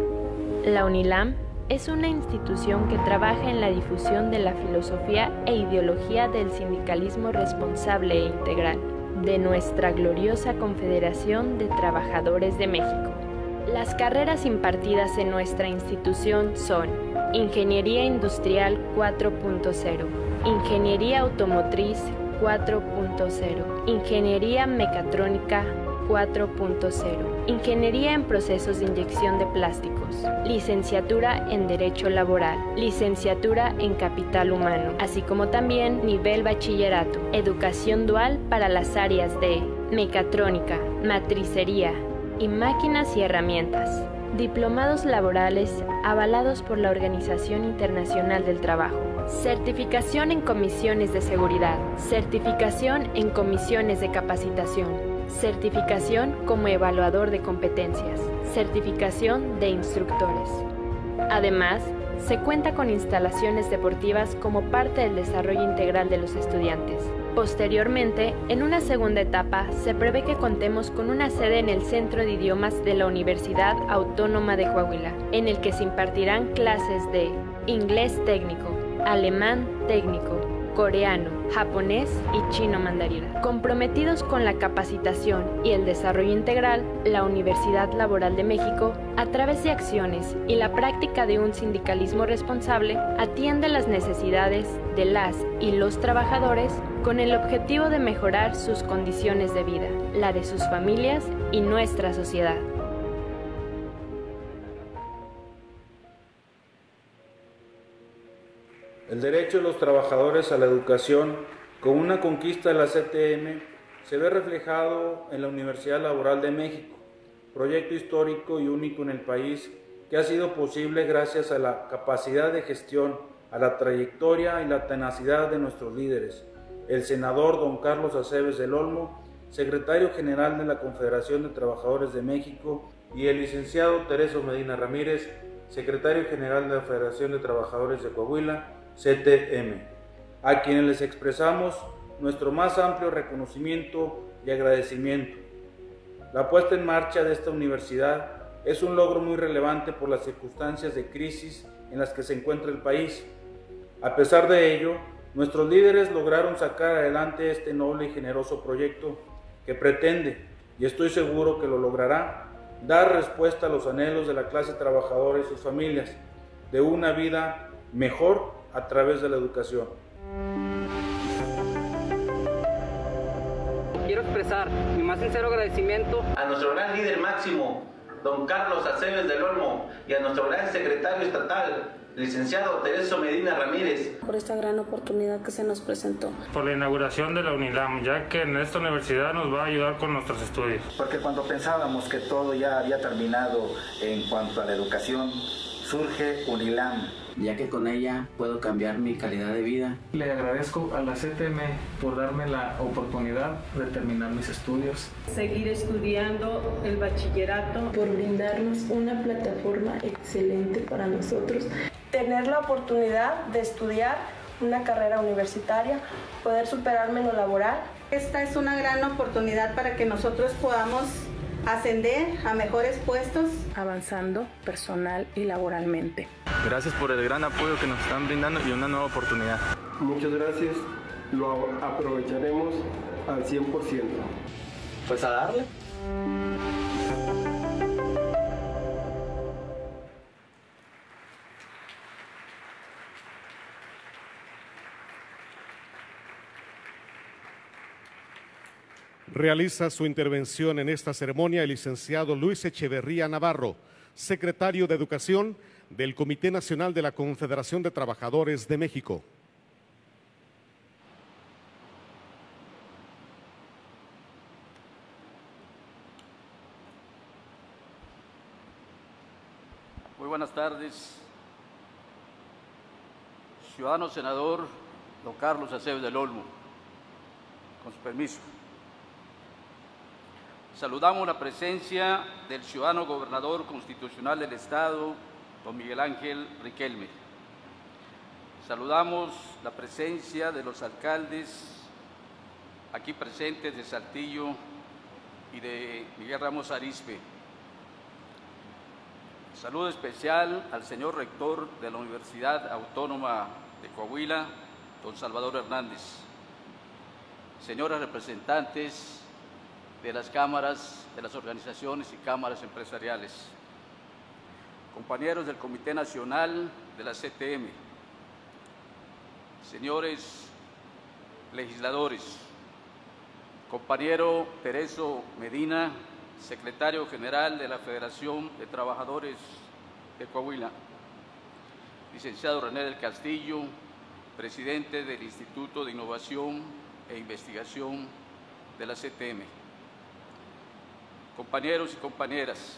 La UNILAM es una institución que trabaja en la difusión de la filosofía e ideología del sindicalismo responsable e integral de nuestra gloriosa Confederación de Trabajadores de México. Las carreras impartidas en nuestra institución son Ingeniería Industrial cuatro punto cero, Ingeniería Automotriz cuatro punto cero, Ingeniería Mecatrónica cuatro punto cero, Ingeniería en Procesos de Inyección de Plásticos, Licenciatura en Derecho Laboral, Licenciatura en Capital Humano, así como también nivel bachillerato, Educación Dual para las áreas de Mecatrónica, Matricería y Máquinas y Herramientas, Diplomados laborales avalados por la Organización Internacional del Trabajo, Certificación en Comisiones de Seguridad, Certificación en Comisiones de Capacitación, Certificación como evaluador de competencias, certificación de instructores. Además, se cuenta con instalaciones deportivas como parte del desarrollo integral de los estudiantes. Posteriormente, en una segunda etapa, se prevé que contemos con una sede en el Centro de Idiomas de la Universidad Autónoma de Coahuila, en el que se impartirán clases de inglés técnico, alemán técnico, coreano, japonés y chino mandarín. Comprometidos con la capacitación y el desarrollo integral, la Universidad Laboral de México, a través de acciones y la práctica de un sindicalismo responsable, atiende las necesidades de las y los trabajadores con el objetivo de mejorar sus condiciones de vida, la de sus familias y nuestra sociedad. El derecho de los trabajadores a la educación, con una conquista de la C T M, se ve reflejado en la Universidad Laboral de México, proyecto histórico y único en el país que ha sido posible gracias a la capacidad de gestión, a la trayectoria y la tenacidad de nuestros líderes, el senador don Carlos Aceves del Olmo, secretario general de la Confederación de Trabajadores de México, y el licenciado Tereso Medina Ramírez, secretario general de la Federación de Trabajadores de Coahuila, C T M, a quienes les expresamos nuestro más amplio reconocimiento y agradecimiento. La puesta en marcha de esta universidad es un logro muy relevante por las circunstancias de crisis en las que se encuentra el país. A pesar de ello, nuestros líderes lograron sacar adelante este noble y generoso proyecto que pretende, y estoy seguro que lo logrará, dar respuesta a los anhelos de la clase trabajadora y sus familias, de una vida mejor a través de la educación. Quiero expresar mi más sincero agradecimiento a nuestro gran líder máximo, don Carlos Aceves del Olmo, y a nuestro gran secretario estatal, licenciado Tereso Medina Ramírez, por esta gran oportunidad que se nos presentó. Por la inauguración de la UNILAM, ya que en esta universidad nos va a ayudar con nuestros estudios. Porque cuando pensábamos que todo ya había terminado en cuanto a la educación, surge UNILAM, ya que con ella puedo cambiar mi calidad de vida. Le agradezco a la C T M por darme la oportunidad de terminar mis estudios. Seguir estudiando el bachillerato. Por brindarnos una plataforma excelente para nosotros. Tener la oportunidad de estudiar una carrera universitaria, poder superarme en lo laboral. Esta es una gran oportunidad para que nosotros podamos ascender a mejores puestos, avanzando personal y laboralmente. Gracias por el gran apoyo que nos están brindando y una nueva oportunidad. Muchas gracias, lo aprovecharemos al cien por ciento. Pues a darle. Realiza su intervención en esta ceremonia el licenciado Luis Echeverría Navarro, secretario de Educación del Comité Nacional de la Confederación de Trabajadores de México. Muy buenas tardes. Ciudadano senador don Carlos Aceves del Olmo, con su permiso. Saludamos la presencia del ciudadano gobernador constitucional del Estado, don Miguel Ángel Riquelme. Saludamos la presencia de los alcaldes aquí presentes de Saltillo y de Miguel Ramos Arizpe. Saludo especial al señor rector de la Universidad Autónoma de Coahuila, don Salvador Hernández. Señoras representantes de las cámaras, de las organizaciones y cámaras empresariales, compañeros del Comité Nacional de la C T M, señores legisladores, compañero Tereso Medina, secretario general de la Federación de Trabajadores de Coahuila, licenciado René del Castillo, presidente del Instituto de Innovación e Investigación de la C T M, compañeros y compañeras,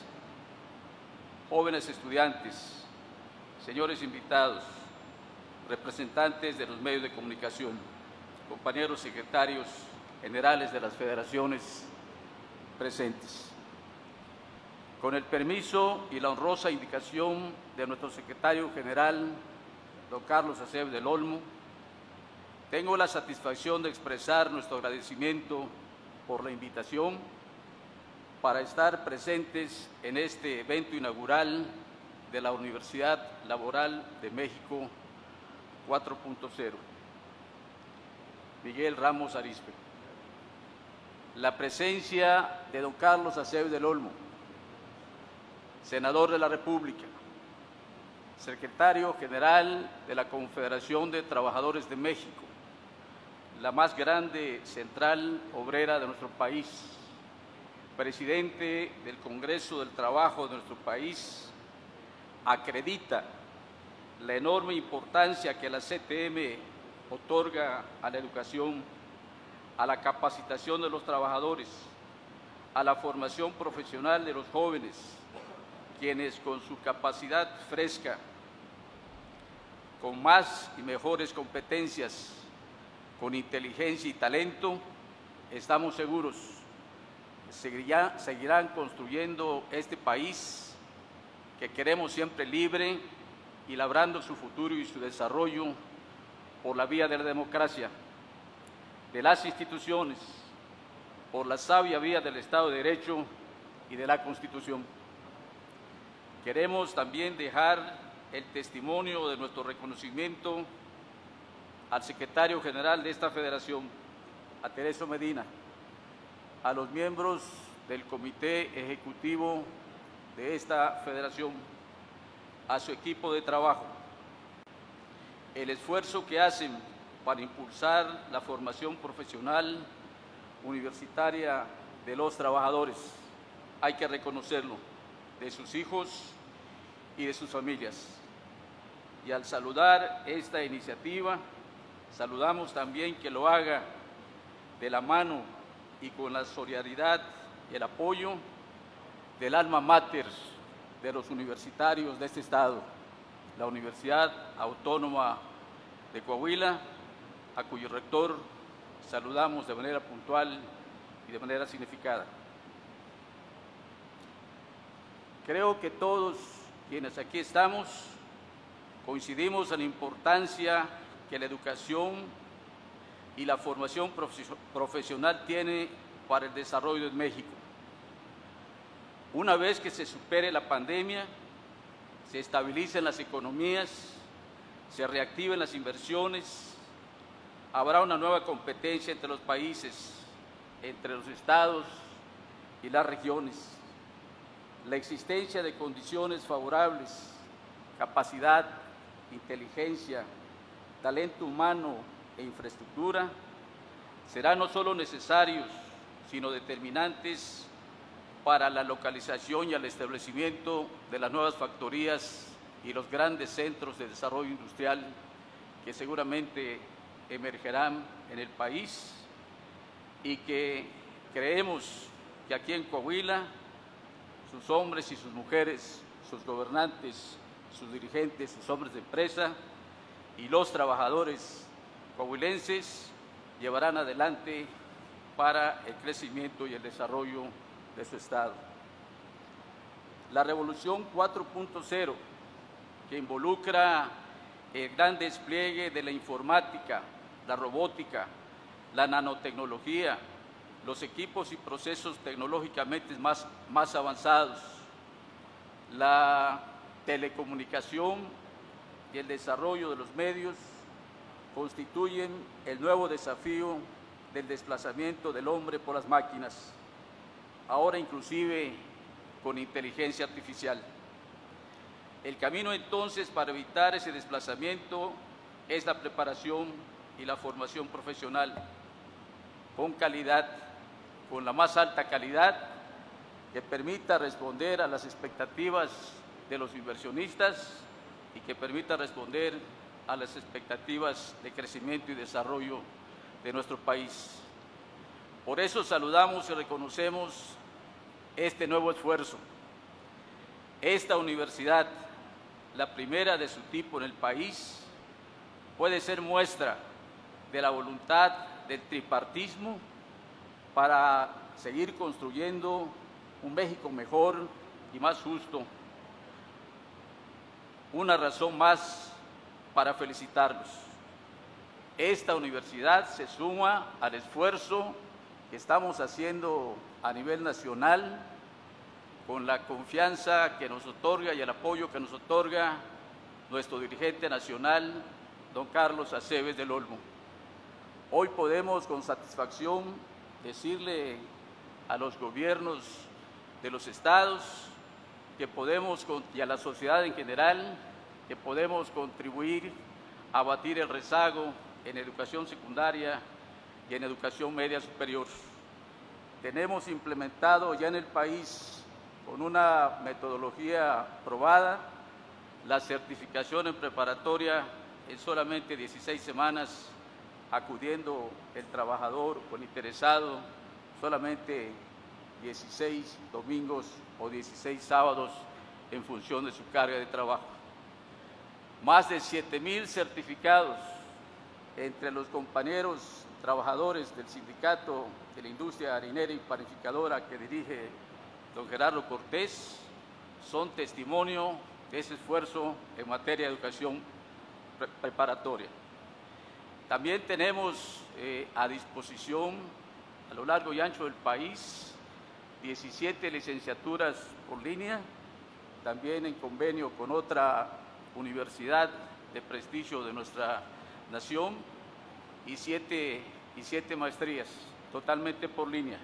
jóvenes estudiantes, señores invitados, representantes de los medios de comunicación, compañeros secretarios generales de las federaciones presentes. Con el permiso y la honrosa indicación de nuestro secretario general, don Carlos Aceves del Olmo, tengo la satisfacción de expresar nuestro agradecimiento por la invitación para estar presentes en este evento inaugural de la Universidad Laboral de México cuatro punto cero. Miguel Ramos Arizpe. La presencia de don Carlos Aceves del Olmo, senador de la República, secretario general de la Confederación de Trabajadores de México, la más grande central obrera de nuestro país, presidente del Congreso del Trabajo de nuestro país, acredita la enorme importancia que la C T M otorga a la educación, a la capacitación de los trabajadores, a la formación profesional de los jóvenes, quienes con su capacidad fresca, con más y mejores competencias, con inteligencia y talento, estamos seguros que seguirán, seguirán construyendo este país que queremos siempre libre y labrando su futuro y su desarrollo por la vía de la democracia, de las instituciones, por la sabia vía del Estado de Derecho y de la Constitución. Queremos también dejar el testimonio de nuestro reconocimiento al secretario general de esta federación, a Tereso Medina, a los miembros del comité ejecutivo de esta federación, a su equipo de trabajo, el esfuerzo que hacen para impulsar la formación profesional universitaria de los trabajadores, hay que reconocerlo, de sus hijos y de sus familias. Y al saludar esta iniciativa, saludamos también que lo haga de la mano y con la solidaridad y el apoyo del alma mater de los universitarios de este estado, la Universidad Autónoma de Coahuila, a cuyo rector saludamos de manera puntual y de manera significada. Creo que todos quienes aquí estamos coincidimos en la importancia que la educación y la formación profesional tiene para el desarrollo de México. Una vez que se supere la pandemia, se estabilicen las economías, se reactiven las inversiones, habrá una nueva competencia entre los países, entre los estados y las regiones. La existencia de condiciones favorables, capacidad, inteligencia, talento humano e infraestructura serán no solo necesarios, sino determinantes para la localización y el establecimiento de las nuevas factorías y los grandes centros de desarrollo industrial que seguramente emergerán en el país y que creemos que aquí en Coahuila sus hombres y sus mujeres, sus gobernantes, sus dirigentes, sus hombres de empresa y los trabajadores coahuilenses llevarán adelante para el crecimiento y el desarrollo de su Estado. La Revolución cuatro punto cero, que involucra el gran despliegue de la informática, la robótica, la nanotecnología, los equipos y procesos tecnológicamente más, más avanzados, la telecomunicación y el desarrollo de los medios constituyen el nuevo desafío del desplazamiento del hombre por las máquinas, ahora inclusive con inteligencia artificial. El camino entonces para evitar ese desplazamiento es la preparación y la formación profesional con calidad, con la más alta calidad, que permita responder a las expectativas de los inversionistas y que permita responder a las expectativas de crecimiento y desarrollo de nuestro país. Por eso saludamos y reconocemos este nuevo esfuerzo. Esta universidad, la primera de su tipo en el país, puede ser muestra de la voluntad del tripartismo para seguir construyendo un México mejor y más justo. Una razón más para felicitarlos. Esta universidad se suma al esfuerzo que estamos haciendo a nivel nacional con la confianza que nos otorga y el apoyo que nos otorga nuestro dirigente nacional, don Carlos Acebes del Olmo. Hoy podemos con satisfacción decirle a los gobiernos de los estados que podemos, y a la sociedad en general, que podemos contribuir a abatir el rezago en educación secundaria y en educación media superior. Tenemos implementado ya en el país, con una metodología probada, la certificación en preparatoria en solamente dieciséis semanas, acudiendo el trabajador o el interesado solamente dieciséis domingos o dieciséis sábados en función de su carga de trabajo. Más de siete mil certificados entre los compañeros trabajadores del Sindicato de la Industria Harinera y Panificadora que dirige don Gerardo Cortés son testimonio de ese esfuerzo en materia de educación pre preparatoria. También tenemos eh, a disposición a lo largo y ancho del país diecisiete licenciaturas por línea, también en convenio con otra universidad de prestigio de nuestra nación, y siete, y siete maestrías totalmente por línea.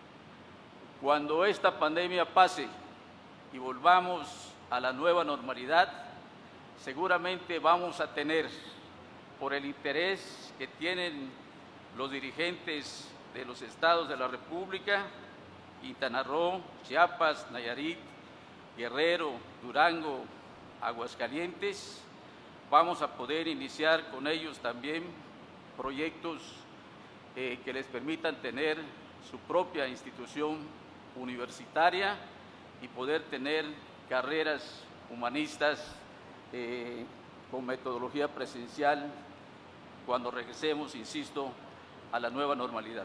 Cuando esta pandemia pase y volvamos a la nueva normalidad, seguramente vamos a tener, por el interés que tienen los dirigentes de los estados de la República, Quintana Roo, Chiapas, Nayarit, Guerrero, Durango, Aguascalientes, vamos a poder iniciar con ellos también proyectos eh, que les permitan tener su propia institución universitaria y poder tener carreras humanistas eh, con metodología presencial cuando regresemos, insisto, a la nueva normalidad.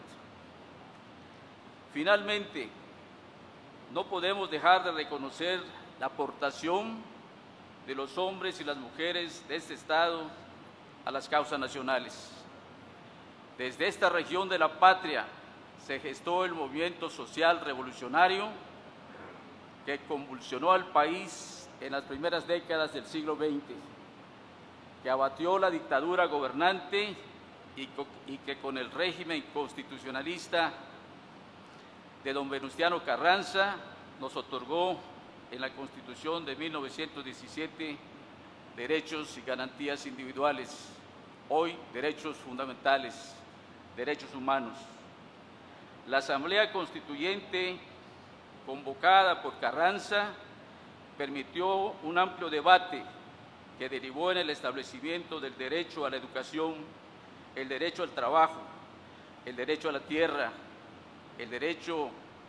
Finalmente, no podemos dejar de reconocer la aportación de los hombres y las mujeres de este Estado a las causas nacionales. Desde esta región de la patria se gestó el movimiento social revolucionario que convulsionó al país en las primeras décadas del siglo veinte, que abatió la dictadura gobernante y, y que con el régimen constitucionalista de don Venustiano Carranza nos otorgó en la Constitución de mil novecientos diecisiete derechos y garantías individuales, hoy derechos fundamentales, derechos humanos. la Asamblea Constituyente convocada por Carranza permitió un amplio debate que derivó en el establecimiento del derecho a la educación, el derecho al trabajo, el derecho a la tierra, el derecho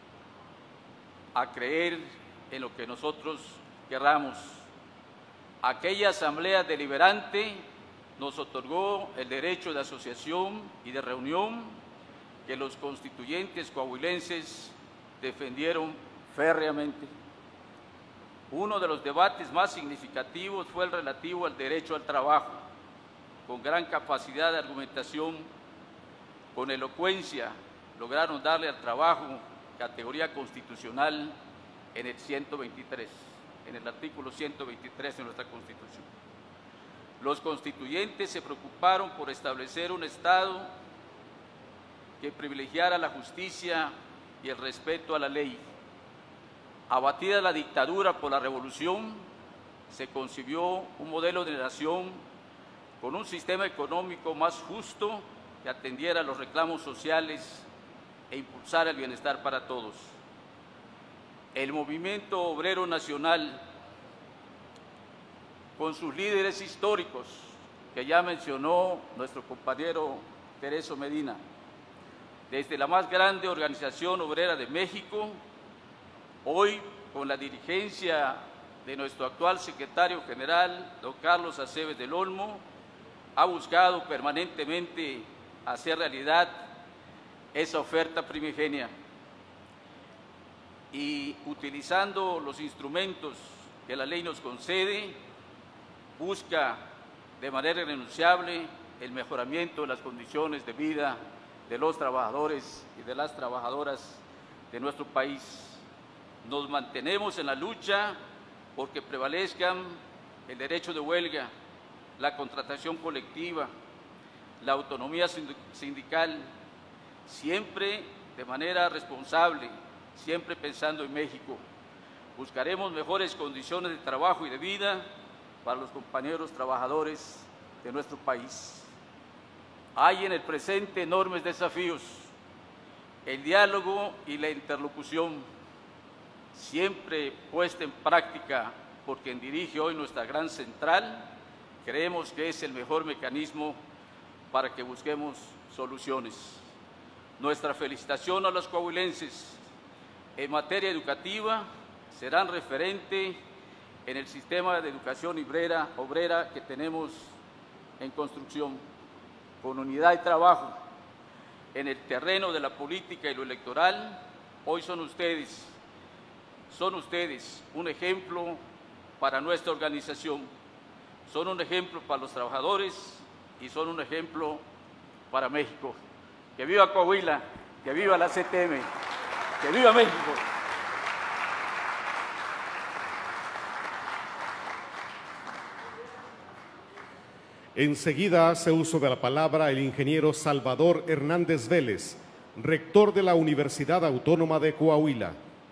a creer en lo que nosotros querramos. Aquella asamblea deliberante nos otorgó el derecho de asociación y de reunión que los constituyentes coahuilenses defendieron férreamente. Uno de los debates más significativos fue el relativo al derecho al trabajo, con gran capacidad de argumentación, con elocuencia, lograron darle al trabajo categoría constitucional en el ciento veintitrés, en el artículo ciento veintitrés de nuestra Constitución. Los constituyentes se preocuparon por establecer un Estado que privilegiara la justicia y el respeto a la ley. Abatida la dictadura por la revolución, se concibió un modelo de nación con un sistema económico más justo que atendiera a los reclamos sociales e impulsara el bienestar para todos. El movimiento obrero nacional, con sus líderes históricos, que ya mencionó nuestro compañero Tereso Medina, desde la más grande organización obrera de México, hoy con la dirigencia de nuestro actual secretario general, don Carlos Aceves del Olmo, ha buscado permanentemente hacer realidad esa oferta primigenia y, utilizando los instrumentos que la ley nos concede, busca de manera irrenunciable el mejoramiento de las condiciones de vida de los trabajadores y de las trabajadoras de nuestro país. Nos mantenemos en la lucha porque prevalezcan el derecho de huelga, la contratación colectiva, la autonomía sindical, siempre de manera responsable, siempre pensando en México. Buscaremos mejores condiciones de trabajo y de vida para los compañeros trabajadores de nuestro país. Hay en el presente enormes desafíos. El diálogo y la interlocución, siempre puesta en práctica por quien dirige hoy nuestra gran central, creemos que es el mejor mecanismo para que busquemos soluciones. Nuestra felicitación a los coahuilenses en materia educativa serán referente en el sistema de educación obrera, obrera que tenemos en construcción, con unidad y trabajo. En el terreno de la política y lo electoral, hoy son ustedes, son ustedes un ejemplo para nuestra organización, son un ejemplo para los trabajadores y son un ejemplo para México. ¡Que viva Coahuila! ¡Que viva la C T M! ¡Que viva México! Enseguida hace uso de la palabra el ingeniero Salvador Hernández Vélez, rector de la Universidad Autónoma de Coahuila.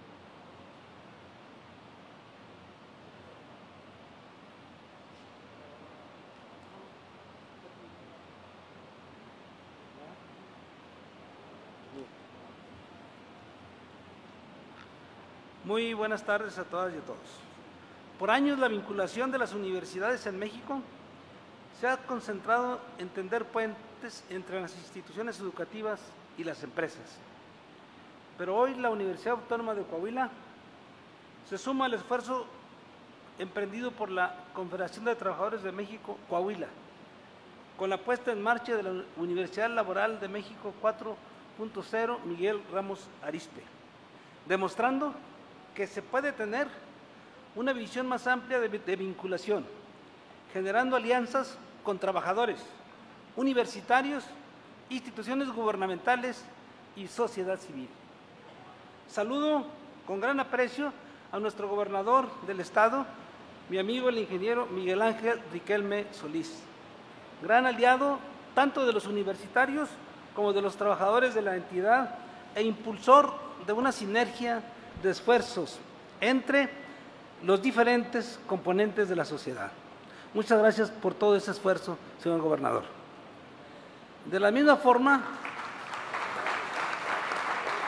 Muy buenas tardes a todas y a todos. Por años la vinculación de las universidades en México se ha concentrado en tender puentes entre las instituciones educativas y las empresas. Pero hoy la Universidad Autónoma de Coahuila se suma al esfuerzo emprendido por la Confederación de Trabajadores de México, Coahuila, con la puesta en marcha de la Universidad Laboral de México cuatro punto cero Miguel Ramos Arizpe, demostrando que se puede tener una visión más amplia de, de vinculación, generando alianzas con trabajadores, universitarios, instituciones gubernamentales y sociedad civil. Saludo con gran aprecio a nuestro gobernador del estado, mi amigo el ingeniero Miguel Ángel Riquelme Solís, gran aliado tanto de los universitarios como de los trabajadores de la entidad e impulsor de una sinergia de esfuerzos entre los diferentes componentes de la sociedad. Muchas gracias por todo ese esfuerzo, señor gobernador. De la misma forma,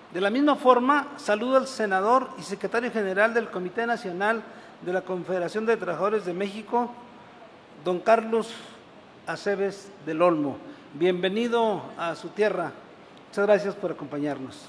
De la misma forma, saludo al senador y secretario general del Comité Nacional de la Confederación de Trabajadores de México, don Carlos Aceves del Olmo. Bienvenido a su tierra. Muchas gracias por acompañarnos.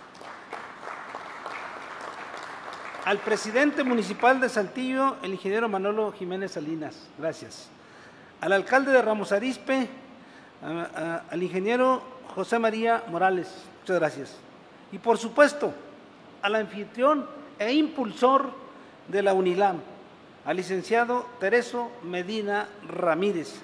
Al presidente municipal de Saltillo, el ingeniero Manolo Jiménez Salinas. Gracias. Al alcalde de Ramos Arizpe, a, a, al ingeniero José María Morales. Muchas gracias. Y por supuesto, al anfitrión e impulsor de la UNILAM, al licenciado Tereso Medina Ramírez,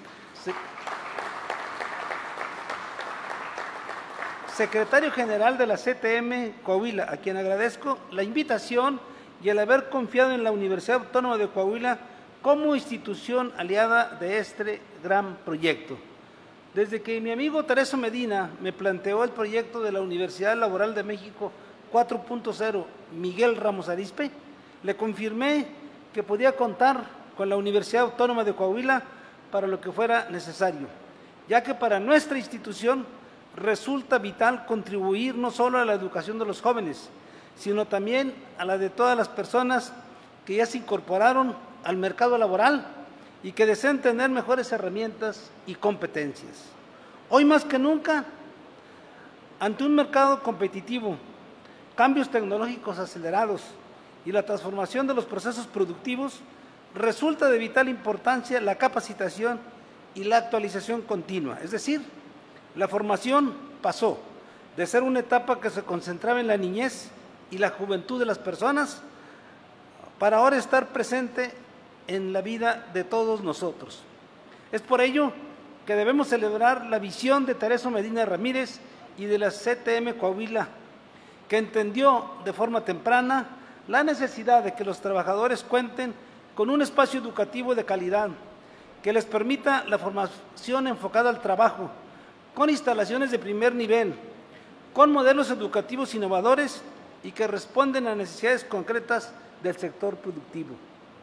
secretario general de la C T M Coahuila, a quien agradezco la invitación y el haber confiado en la Universidad Autónoma de Coahuila como institución aliada de este gran proyecto. Desde que mi amigo Tereso Medina me planteó el proyecto de la Universidad Laboral de México cuatro punto cero Miguel Ramos Arizpe, le confirmé que podía contar con la Universidad Autónoma de Coahuila para lo que fuera necesario, ya que para nuestra institución resulta vital contribuir no solo a la educación de los jóvenes, sino también a la de todas las personas que ya se incorporaron al mercado laboral y que desean tener mejores herramientas y competencias. Hoy más que nunca, ante un mercado competitivo, cambios tecnológicos acelerados y la transformación de los procesos productivos, resulta de vital importancia la capacitación y la actualización continua. Es decir, la formación pasó de ser una etapa que se concentraba en la niñez y la juventud de las personas para ahora estar presente en la vida de todos nosotros. Es por ello que debemos celebrar la visión de Tereso Medina Ramírez y de la C T M Coahuila, que entendió de forma temprana la necesidad de que los trabajadores cuenten con un espacio educativo de calidad, que les permita la formación enfocada al trabajo, con instalaciones de primer nivel, con modelos educativos innovadores y que responden a necesidades concretas del sector productivo.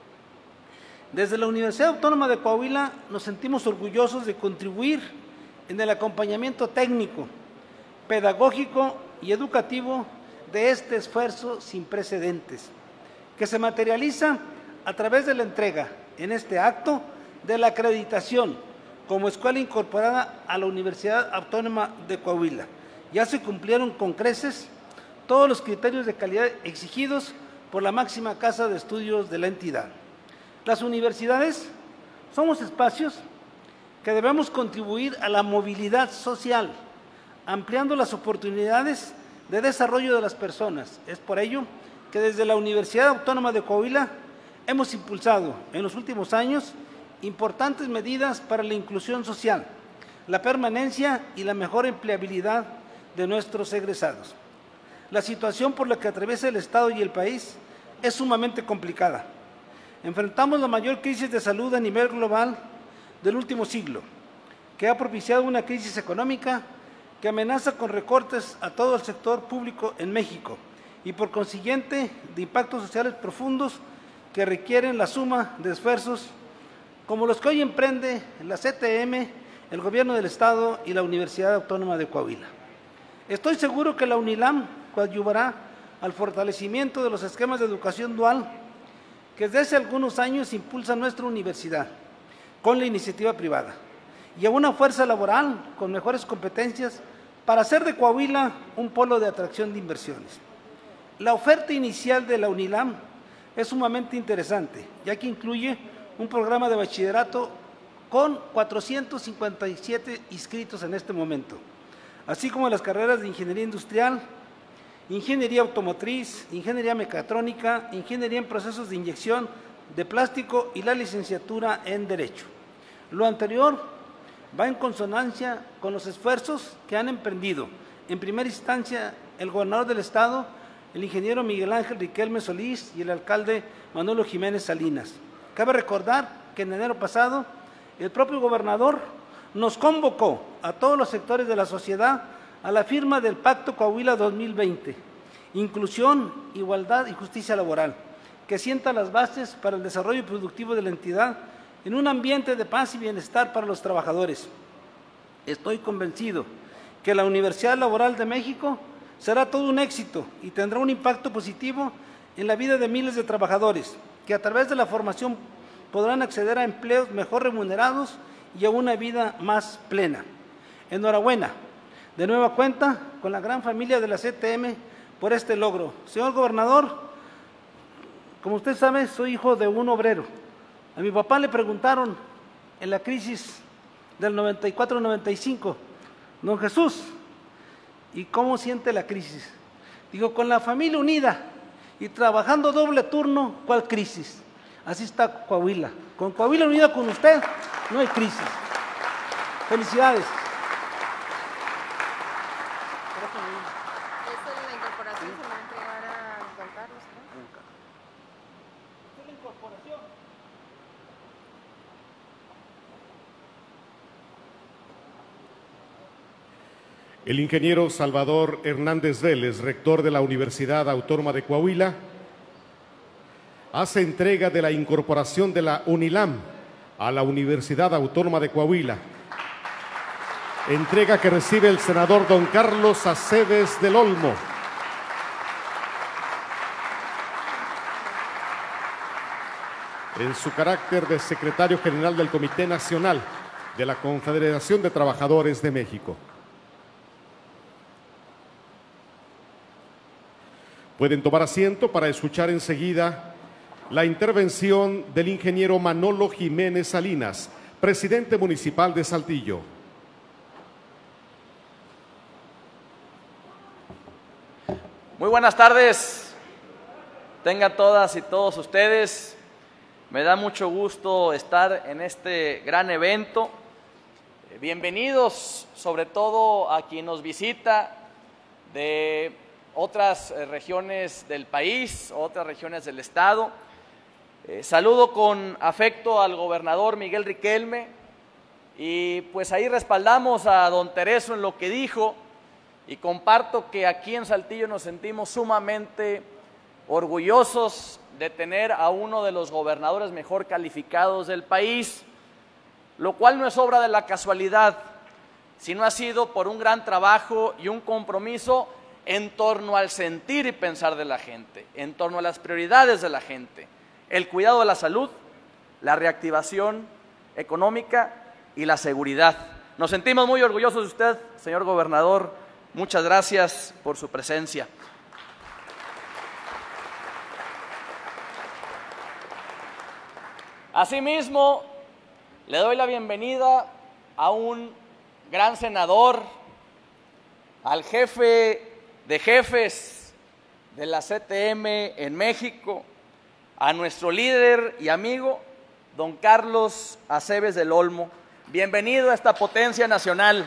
Desde la Universidad Autónoma de Coahuila nos sentimos orgullosos de contribuir en el acompañamiento técnico, pedagógico y educativo de este esfuerzo sin precedentes, que se materializa a través de la entrega, en este acto, de la acreditación como escuela incorporada a la Universidad Autónoma de Coahuila. Ya se cumplieron con creces todos los criterios de calidad exigidos por la máxima casa de estudios de la entidad. Las universidades somos espacios que debemos contribuir a la movilidad social, ampliando las oportunidades de desarrollo de las personas. Es por ello que desde la Universidad Autónoma de Coahuila hemos impulsado en los últimos años importantes medidas para la inclusión social, la permanencia y la mejor empleabilidad de nuestros egresados. La situación por la que atraviesa el Estado y el país es sumamente complicada. Enfrentamos la mayor crisis de salud a nivel global del último siglo, que ha propiciado una crisis económica que amenaza con recortes a todo el sector público en México y por consiguiente de impactos sociales profundos que requieren la suma de esfuerzos como los que hoy emprende la C T M, el Gobierno del Estado y la Universidad Autónoma de Coahuila. Estoy seguro que la UNILAM coadyuvará al fortalecimiento de los esquemas de educación dual que desde hace algunos años impulsa nuestra universidad con la iniciativa privada y a una fuerza laboral con mejores competencias para hacer de Coahuila un polo de atracción de inversiones. La oferta inicial de la UNILAM es sumamente interesante, ya que incluye un programa de bachillerato con cuatrocientos cincuenta y siete inscritos en este momento, así como las carreras de Ingeniería Industrial, Ingeniería Automotriz, Ingeniería Mecatrónica, Ingeniería en Procesos de Inyección de Plástico y la licenciatura en Derecho. Lo anterior va en consonancia con los esfuerzos que han emprendido, en primera instancia, el gobernador del Estado, el ingeniero Miguel Ángel Riquelme Solís y el alcalde Manolo Jiménez Salinas. Cabe recordar que en enero pasado, el propio gobernador nos convocó a todos los sectores de la sociedad a la firma del Pacto Coahuila dos mil veinte, Inclusión, Igualdad y Justicia Laboral, que sienta las bases para el desarrollo productivo de la entidad en un ambiente de paz y bienestar para los trabajadores. Estoy convencido que la Universidad Laboral de México será todo un éxito y tendrá un impacto positivo en la vida de miles de trabajadores que a través de la formación podrán acceder a empleos mejor remunerados y a una vida más plena. Enhorabuena, de nueva cuenta, con la gran familia de la C T M por este logro. Señor gobernador, como usted sabe, soy hijo de un obrero. A mi papá le preguntaron en la crisis del noventa y cuatro noventa y cinco, don Jesús, ¿y cómo siente la crisis? Digo, con la familia unida y trabajando doble turno, ¿cuál crisis? Así está Coahuila. Con Coahuila unida con usted, no hay crisis. Felicidades. El ingeniero Salvador Hernández Vélez, rector de la Universidad Autónoma de Coahuila, hace entrega de la incorporación de la UNILAM a la Universidad Autónoma de Coahuila. Entrega que recibe el senador don Carlos Aceves del Olmo. En su carácter de secretario general del Comité Nacional de la Confederación de Trabajadores de México. Pueden tomar asiento para escuchar enseguida la intervención del ingeniero Manolo Jiménez Salinas, presidente municipal de Saltillo. Muy buenas tardes, tengan todas y todos ustedes. Me da mucho gusto estar en este gran evento. Bienvenidos sobre todo a quien nos visita de otras regiones del país, otras regiones del estado. Eh, saludo con afecto al gobernador Miguel Riquelme y pues ahí respaldamos a don Tereso en lo que dijo y comparto que aquí en Saltillo nos sentimos sumamente orgullosos de tener a uno de los gobernadores mejor calificados del país, lo cual no es obra de la casualidad, sino ha sido por un gran trabajo y un compromiso en torno al sentir y pensar de la gente, en torno a las prioridades de la gente, el cuidado de la salud, la reactivación económica y la seguridad. Nos sentimos muy orgullosos de usted, señor gobernador. Muchas gracias por su presencia. Asimismo, le doy la bienvenida a un gran senador, al jefe de jefes de la C T M en México, a nuestro líder y amigo, don Carlos Aceves del Olmo. Bienvenido a esta potencia nacional.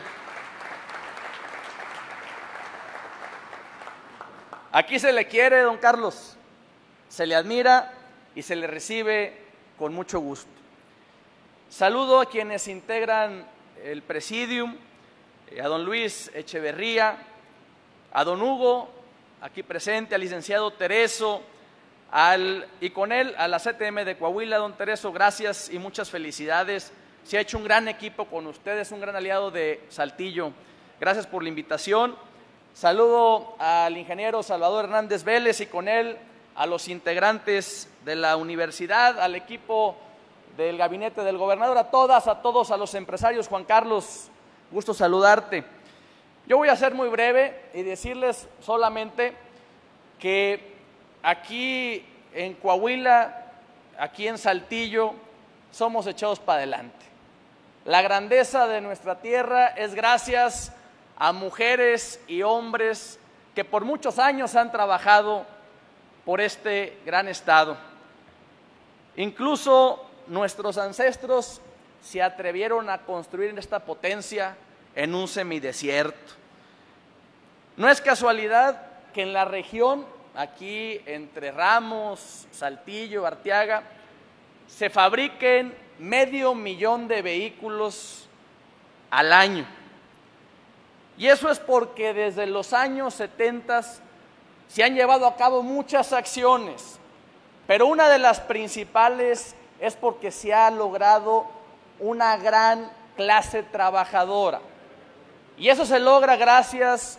Aquí se le quiere, don Carlos, se le admira y se le recibe con mucho gusto. Saludo a quienes integran el presidium, a don Luis Echeverría, a don Hugo, aquí presente, al licenciado Tereso, al, y con él a la C T M de Coahuila. Don Tereso, gracias y muchas felicidades. Se ha hecho un gran equipo con ustedes, un gran aliado de Saltillo. Gracias por la invitación. Saludo al ingeniero Salvador Hernández Vélez y con él a los integrantes de la universidad, al equipo del gabinete del gobernador, a todas, a todos, a los empresarios. Juan Carlos, gusto saludarte. Yo voy a ser muy breve y decirles solamente que aquí en Coahuila, aquí en Saltillo, somos echados para adelante. La grandeza de nuestra tierra es gracias a mujeres y hombres que por muchos años han trabajado por este gran estado. Incluso nuestros ancestros se atrevieron a construir esta potencia en un semidesierto. No es casualidad que en la región, aquí entre Ramos, Saltillo, Arteaga, se fabriquen medio millón de vehículos al año. Y eso es porque desde los años setenta se han llevado a cabo muchas acciones, pero una de las principales es porque se ha logrado una gran clase trabajadora. Y eso se logra gracias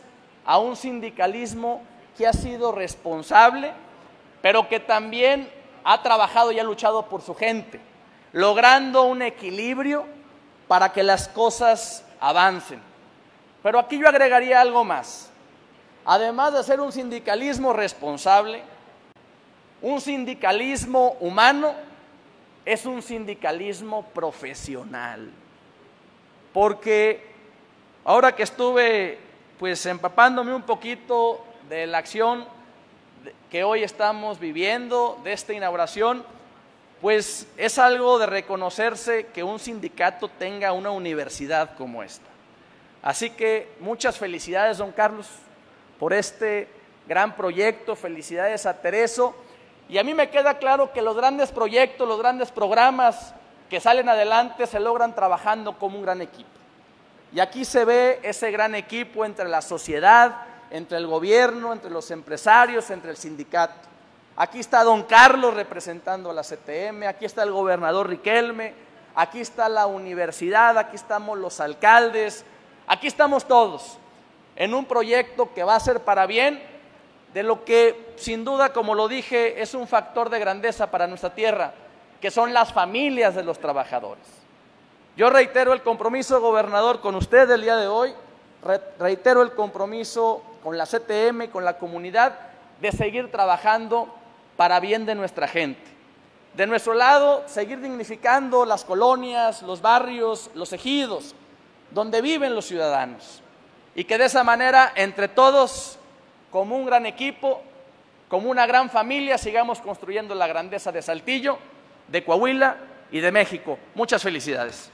a un sindicalismo que ha sido responsable, pero que también ha trabajado y ha luchado por su gente, logrando un equilibrio para que las cosas avancen. Pero aquí yo agregaría algo más. Además de ser un sindicalismo responsable, un sindicalismo humano, es un sindicalismo profesional. Porque ahora que estuve pues empapándome un poquito de la acción que hoy estamos viviendo, de esta inauguración, pues es algo de reconocerse que un sindicato tenga una universidad como esta. Así que muchas felicidades, don Carlos, por este gran proyecto, felicidades a Tereso, y a mí me queda claro que los grandes proyectos, los grandes programas que salen adelante se logran trabajando como un gran equipo. Y aquí se ve ese gran equipo entre la sociedad, entre el gobierno, entre los empresarios, entre el sindicato. Aquí está don Carlos representando a la C T M, aquí está el gobernador Riquelme, aquí está la universidad, aquí estamos los alcaldes, aquí estamos todos en un proyecto que va a ser para bien de lo que sin duda, como lo dije, es un factor de grandeza para nuestra tierra, que son las familias de los trabajadores. Yo reitero el compromiso, gobernador, con usted el día de hoy, Re reitero el compromiso con la C T M, con la comunidad, de seguir trabajando para bien de nuestra gente. De nuestro lado, seguir dignificando las colonias, los barrios, los ejidos, donde viven los ciudadanos. Y que de esa manera, entre todos, como un gran equipo, como una gran familia, sigamos construyendo la grandeza de Saltillo, de Coahuila y de México. Muchas felicidades.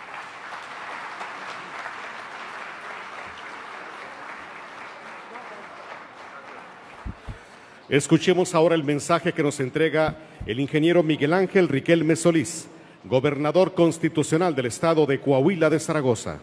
Escuchemos ahora el mensaje que nos entrega el ingeniero Miguel Ángel Riquelme Solís, gobernador constitucional del estado de Coahuila de Zaragoza.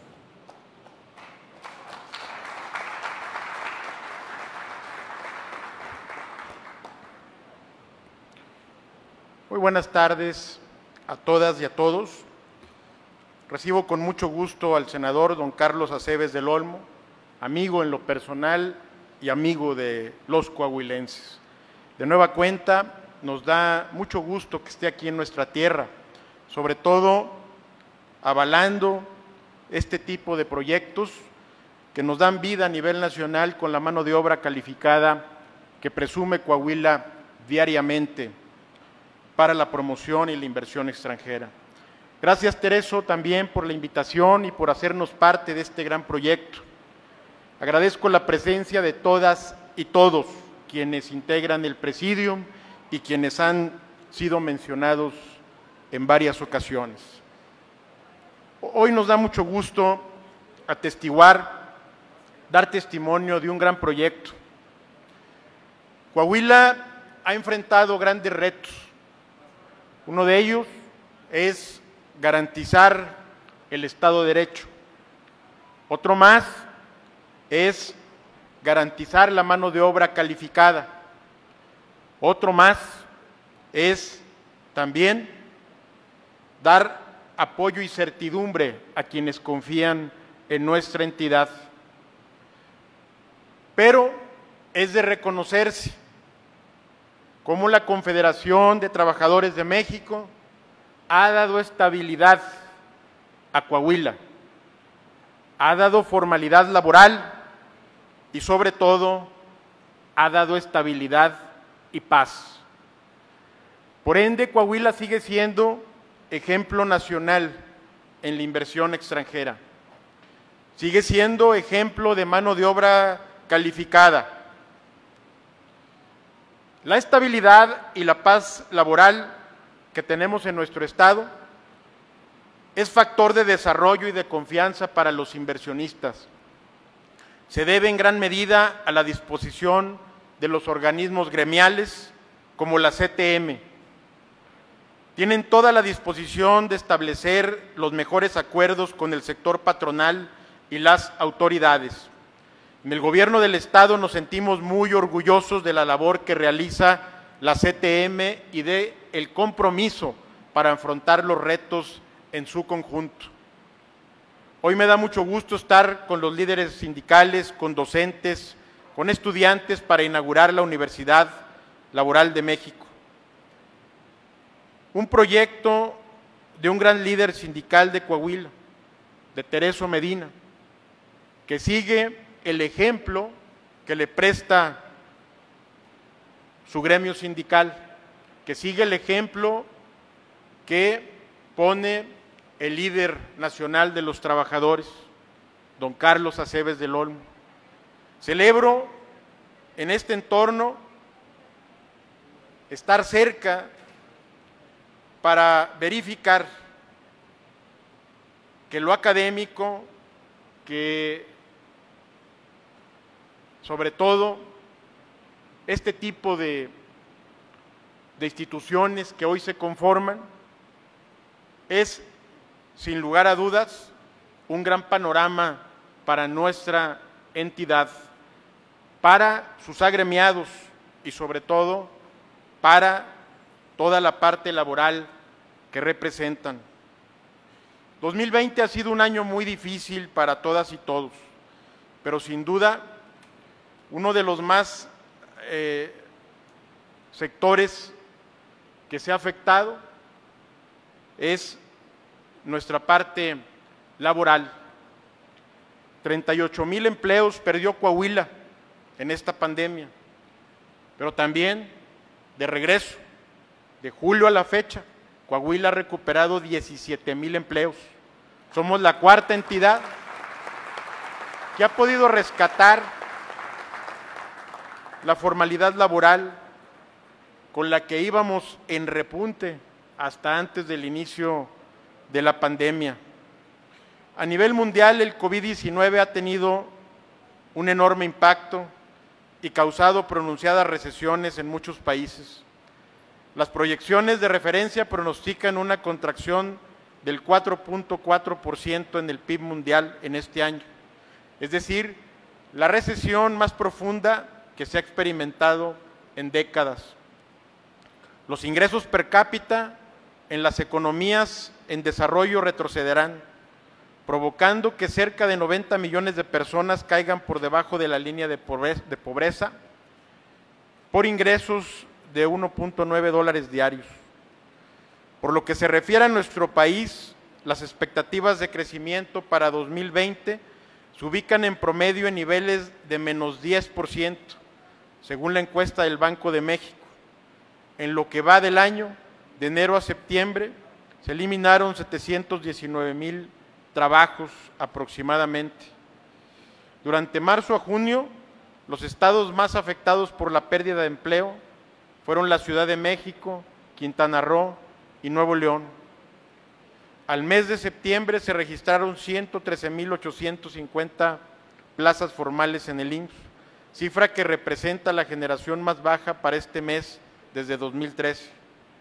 Muy buenas tardes a todas y a todos. Recibo con mucho gusto al senador don Carlos Aceves del Olmo, amigo en lo personal y amigo de los coahuilenses. De nueva cuenta, nos da mucho gusto que esté aquí en nuestra tierra, sobre todo avalando este tipo de proyectos que nos dan vida a nivel nacional con la mano de obra calificada que presume Coahuila diariamente para la promoción y la inversión extranjera. Gracias, Tereso, también por la invitación y por hacernos parte de este gran proyecto. Agradezco la presencia de todas y todos quienes integran el Presidium y quienes han sido mencionados en varias ocasiones. Hoy nos da mucho gusto atestiguar, dar testimonio de un gran proyecto. Coahuila ha enfrentado grandes retos. Uno de ellos es garantizar el Estado de Derecho. Otro más es garantizar la mano de obra calificada. Otro más es también dar apoyo y certidumbre a quienes confían en nuestra entidad. Pero es de reconocerse cómo la Confederación de Trabajadores de México ha dado estabilidad a Coahuila, ha dado formalidad laboral y sobre todo ha dado estabilidad y paz. Por ende, Coahuila sigue siendo ejemplo nacional en la inversión extranjera, sigue siendo ejemplo de mano de obra calificada. La estabilidad y la paz laboral que tenemos en nuestro estado es factor de desarrollo y de confianza para los inversionistas. Se debe en gran medida a la disposición de los organismos gremiales como la C T M. Tienen toda la disposición de establecer los mejores acuerdos con el sector patronal y las autoridades. En el gobierno del estado nos sentimos muy orgullosos de la labor que realiza la C T M y de el compromiso para afrontar los retos en su conjunto. Hoy me da mucho gusto estar con los líderes sindicales, con docentes, con estudiantes para inaugurar la Universidad Laboral de México. Un proyecto de un gran líder sindical de Coahuila, de Tereso Medina, que sigue el ejemplo que le presta su gremio sindical, que sigue el ejemplo que pone el líder nacional de los trabajadores, don Carlos Aceves del Olmo. Celebro en este entorno estar cerca para verificar que lo académico, que sobre todo este tipo de, de instituciones que hoy se conforman, es sin lugar a dudas un gran panorama para nuestra entidad, para sus agremiados y sobre todo para toda la parte laboral que representan. dos mil veinte ha sido un año muy difícil para todas y todos, pero sin duda uno de los más eh, sectores que se ha afectado es nuestra parte laboral. treinta y ocho mil empleos perdió Coahuila en esta pandemia, pero también de regreso, de julio a la fecha, Coahuila ha recuperado diecisiete mil empleos. Somos la cuarta entidad que ha podido rescatar la formalidad laboral con la que íbamos en repunte hasta antes del inicio de la pandemia. A nivel mundial, el COVID diecinueve ha tenido un enorme impacto y causado pronunciadas recesiones en muchos países. Las proyecciones de referencia pronostican una contracción del cuatro punto cuatro por ciento en el P I B mundial en este año, es decir, la recesión más profunda que se ha experimentado en décadas. Los ingresos per cápita en las economías en desarrollo retrocederán, provocando que cerca de noventa millones de personas caigan por debajo de la línea de pobreza por ingresos de uno punto nueve dólares diarios. Por lo que se refiere a nuestro país, las expectativas de crecimiento para dos mil veinte se ubican en promedio en niveles de menos diez por ciento, según la encuesta del Banco de México. En lo que va del año, de enero a septiembre, se eliminaron setecientos diecinueve mil trabajos aproximadamente. Durante marzo a junio, los estados más afectados por la pérdida de empleo fueron la Ciudad de México, Quintana Roo y Nuevo León. Al mes de septiembre se registraron ciento trece mil ochocientas cincuenta plazas formales en el I M S S, cifra que representa la generación más baja para este mes desde dos mil trece.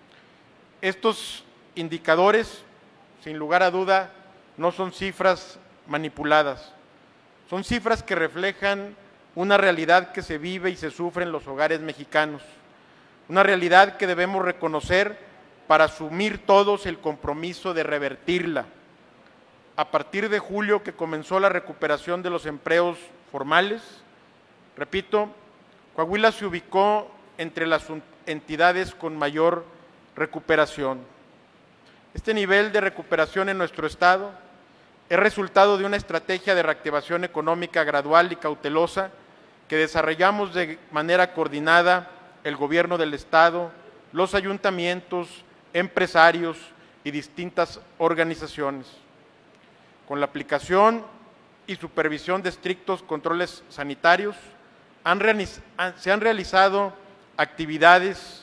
Estos indicadores, sin lugar a duda, no son cifras manipuladas, son cifras que reflejan una realidad que se vive y se sufre en los hogares mexicanos, una realidad que debemos reconocer para asumir todos el compromiso de revertirla. A partir de julio, que comenzó la recuperación de los empleos formales, repito, Coahuila se ubicó entre las entidades con mayor recuperación. Este nivel de recuperación en nuestro estado es resultado de una estrategia de reactivación económica gradual y cautelosa que desarrollamos de manera coordinada el gobierno del estado, los ayuntamientos, empresarios y distintas organizaciones. Con la aplicación y supervisión de estrictos controles sanitarios, han se han realizado actividades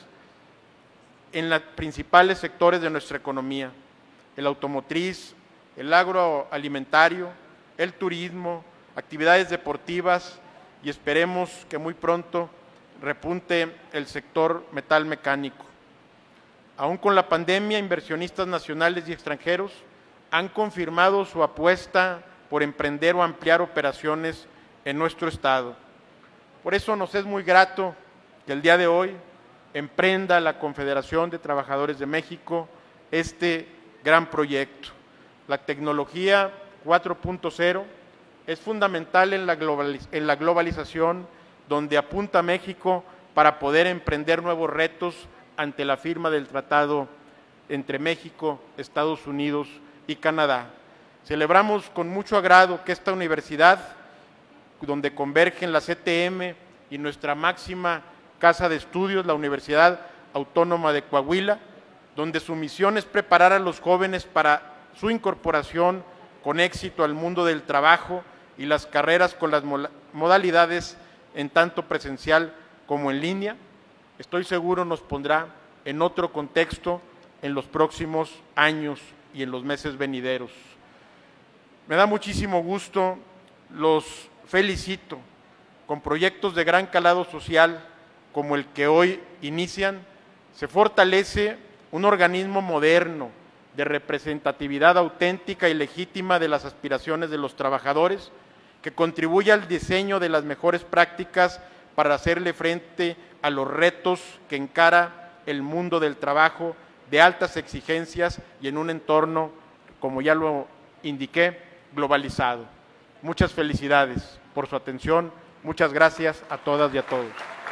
en los principales sectores de nuestra economía: el automotriz, el agroalimentario, el turismo, actividades deportivas y esperemos que muy pronto repunte el sector metal mecánico. Aún con la pandemia, inversionistas nacionales y extranjeros han confirmado su apuesta por emprender o ampliar operaciones en nuestro estado. Por eso nos es muy grato que el día de hoy emprenda la Confederación de Trabajadores de México este gran proyecto. La tecnología cuatro punto cero es fundamental en la, globaliz- en la globalización, donde apunta México para poder emprender nuevos retos ante la firma del tratado entre México, Estados Unidos y Canadá. Celebramos con mucho agrado que esta universidad, donde convergen la C T M y nuestra máxima casa de estudios, la Universidad Autónoma de Coahuila, donde su misión es preparar a los jóvenes para su incorporación con éxito al mundo del trabajo y las carreras con las modalidades en tanto presencial como en línea, estoy seguro nos pondrá en otro contexto en los próximos años y en los meses venideros. Me da muchísimo gusto, los felicito, con proyectos de gran calado social como el que hoy inician, se fortalece un organismo moderno de representatividad auténtica y legítima de las aspiraciones de los trabajadores, que contribuye al diseño de las mejores prácticas para hacerle frente a los retos que encara el mundo del trabajo de altas exigencias y en un entorno, como ya lo indiqué, globalizado. Muchas felicidades por su atención. Muchas gracias a todas y a todos.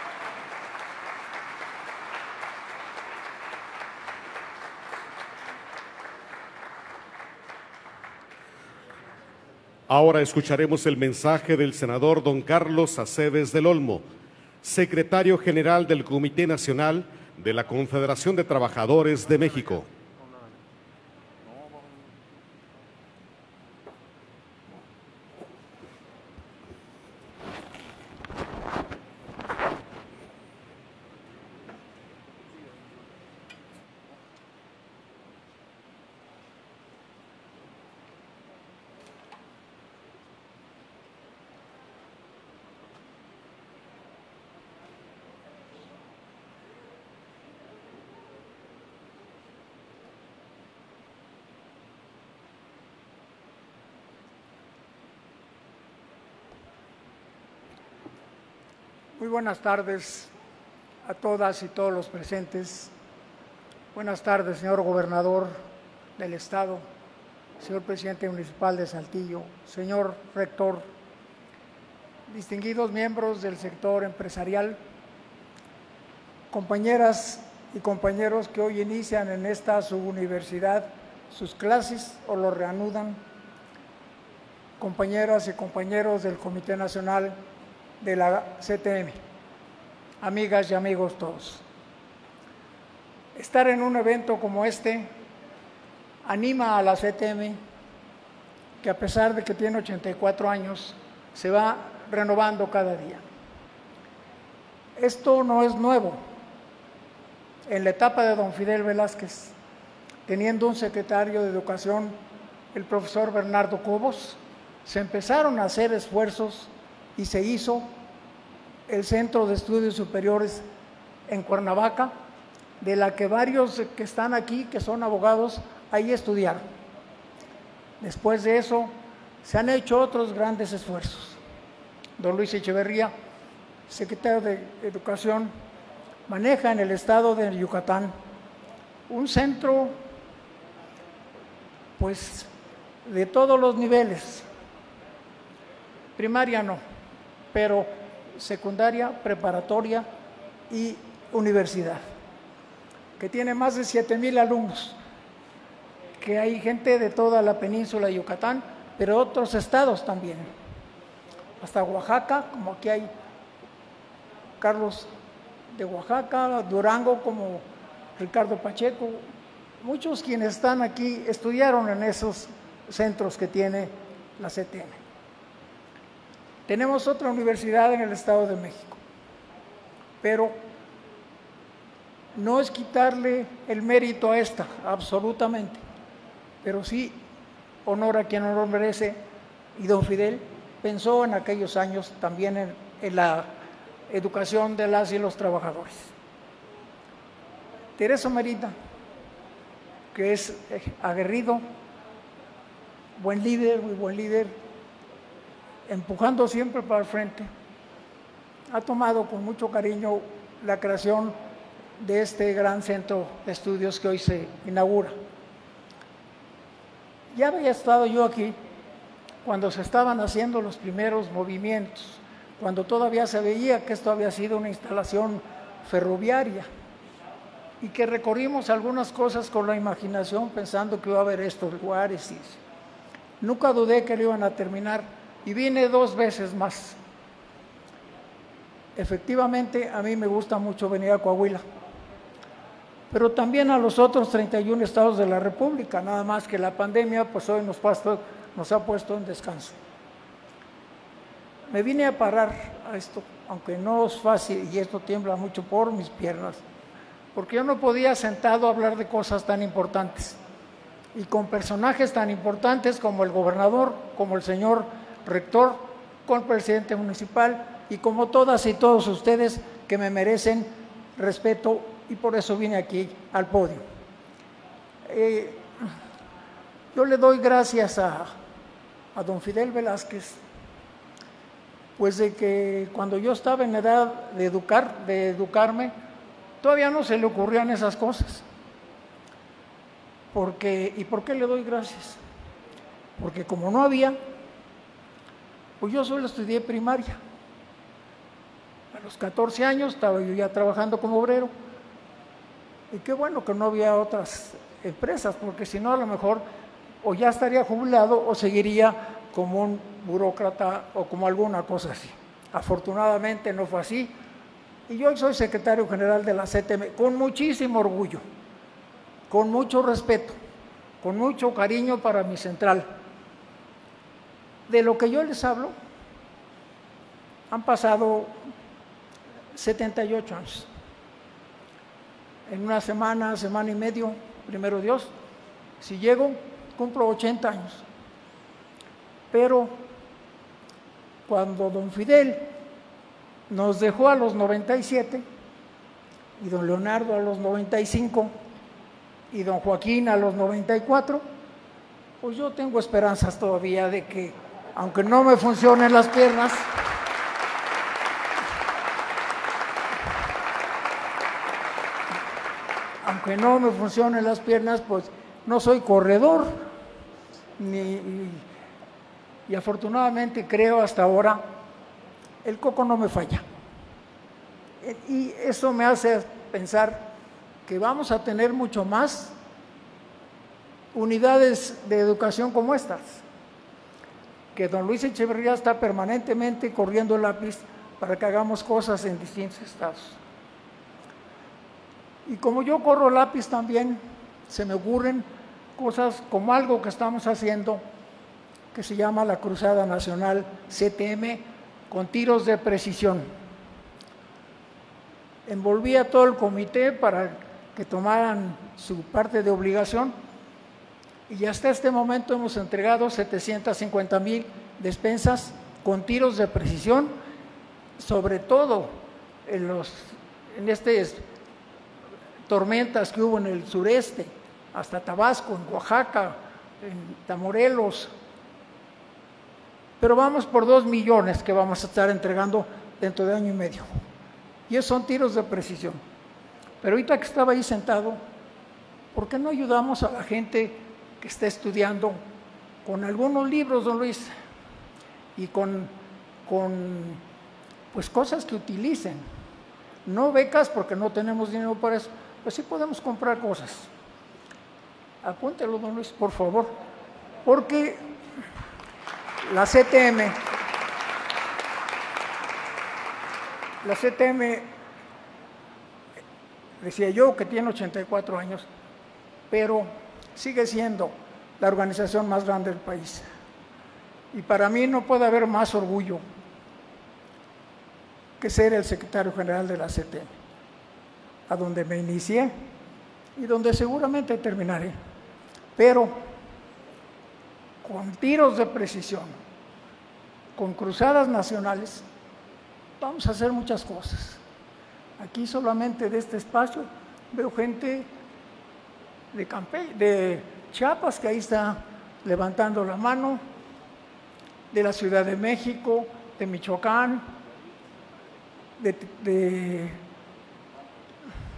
Ahora escucharemos el mensaje del senador don Carlos Acebes del Olmo, secretario general del Comité Nacional de la Confederación de Trabajadores de México. Muy buenas tardes a todas y todos los presentes. Buenas tardes, señor gobernador del Estado, señor presidente municipal de Saltillo, señor rector, distinguidos miembros del sector empresarial, compañeras y compañeros que hoy inician en esta subuniversidad sus clases o lo reanudan, compañeras y compañeros del Comité Nacional de la C T M, amigas y amigos todos. Estar en un evento como este anima a la C T M, que a pesar de que tiene ochenta y cuatro años, se va renovando cada día. Esto no es nuevo. En la etapa de don Fidel Velázquez, teniendo un secretario de Educación, el profesor Bernardo Cobos, se empezaron a hacer esfuerzos y se hizo el Centro de Estudios Superiores en Cuernavaca, de la que varios que están aquí, que son abogados, ahí estudiaron. Después de eso, se han hecho otros grandes esfuerzos. Don Luis Echeverría, secretario de Educación, maneja en el estado de Yucatán un centro, pues, de todos los niveles. Primaria no, pero secundaria, preparatoria y universidad, que tiene más de siete mil alumnos, que hay gente de toda la península de Yucatán, pero otros estados también, hasta Oaxaca, como aquí hay Carlos de Oaxaca, Durango como Ricardo Pacheco, muchos quienes están aquí estudiaron en esos centros que tiene la C T M. Tenemos otra universidad en el Estado de México, pero no es quitarle el mérito a esta, absolutamente, pero sí honor a quien honor merece, y don Fidel pensó en aquellos años también en, en la educación de las y los trabajadores. Teresa Merita, que es aguerrido, buen líder, muy buen líder, empujando siempre para el frente, ha tomado con mucho cariño la creación de este gran centro de estudios que hoy se inaugura. Ya había estado yo aquí cuando se estaban haciendo los primeros movimientos, cuando todavía se veía que esto había sido una instalación ferroviaria y que recorrimos algunas cosas con la imaginación pensando que iba a haber estos lugares y nunca dudé que lo iban a terminar y vine dos veces más. Efectivamente, a mí me gusta mucho venir a Coahuila, pero también a los otros treinta y uno estados de la República, nada más que la pandemia pues hoy nos, puesto, nos ha puesto en descanso. Me vine a parar a esto, aunque no es fácil y esto tiembla mucho por mis piernas, porque yo no podía sentado hablar de cosas tan importantes y con personajes tan importantes como el gobernador, como el señor rector, con el presidente municipal y como todas y todos ustedes que me merecen respeto y por eso vine aquí al podio. Eh, yo le doy gracias a, a don Fidel Velázquez, pues de que cuando yo estaba en edad de educar, de educarme, todavía no se le ocurrían esas cosas. Porque, ¿y por qué le doy gracias? Porque como no había, pues yo solo estudié primaria. A los catorce años estaba yo ya trabajando como obrero. Y qué bueno que no había otras empresas, porque si no a lo mejor o ya estaría jubilado o seguiría como un burócrata o como alguna cosa así. Afortunadamente no fue así. Y yo soy secretario general de la C T M con muchísimo orgullo, con mucho respeto, con mucho cariño para mi central. De lo que yo les hablo, han pasado setenta y ocho años. En una semana, semana y medio, primero Dios, si llego, cumplo ochenta años. Pero cuando don Fidel nos dejó a los noventa y siete y don Leonardo a los noventa y cinco y don Joaquín a los noventa y cuatro, pues yo tengo esperanzas todavía de que, aunque no me funcionen las piernas, aunque no me funcionen las piernas, pues no soy corredor, ni, y, y afortunadamente creo hasta ahora, el coco no me falla. Y eso me hace pensar que vamos a tener mucho más unidades de educación como estas, que don Luis Echeverría está permanentemente corriendo el lápiz para que hagamos cosas en distintos estados. Y como yo corro lápiz también, se me ocurren cosas como algo que estamos haciendo, que se llama la Cruzada Nacional C T M, con tiros de precisión. Envolví a todo el comité para que tomaran su parte de obligación y hasta este momento hemos entregado setecientas cincuenta mil despensas con tiros de precisión, sobre todo en, los, en estas tormentas que hubo en el sureste, hasta Tabasco, en Oaxaca, en Tamorelos. Pero vamos por dos millones que vamos a estar entregando dentro de año y medio. Y esos son tiros de precisión. Pero ahorita que estaba ahí sentado, ¿por qué no ayudamos a la gente que está estudiando con algunos libros, don Luis? Y con, con pues cosas que utilicen. No becas porque no tenemos dinero para eso, pues sí podemos comprar cosas. Apúntelo, don Luis, por favor. Porque la C T M, la C T M, decía yo que tiene ochenta y cuatro años, pero sigue siendo la organización más grande del país. Y para mí no puede haber más orgullo que ser el secretario general de la C T M, a donde me inicié y donde seguramente terminaré. Pero con tiros de precisión, con cruzadas nacionales, vamos a hacer muchas cosas. Aquí solamente de este espacio veo gente de Campe de Chiapas, que ahí está levantando la mano, de la Ciudad de México, de Michoacán, de, de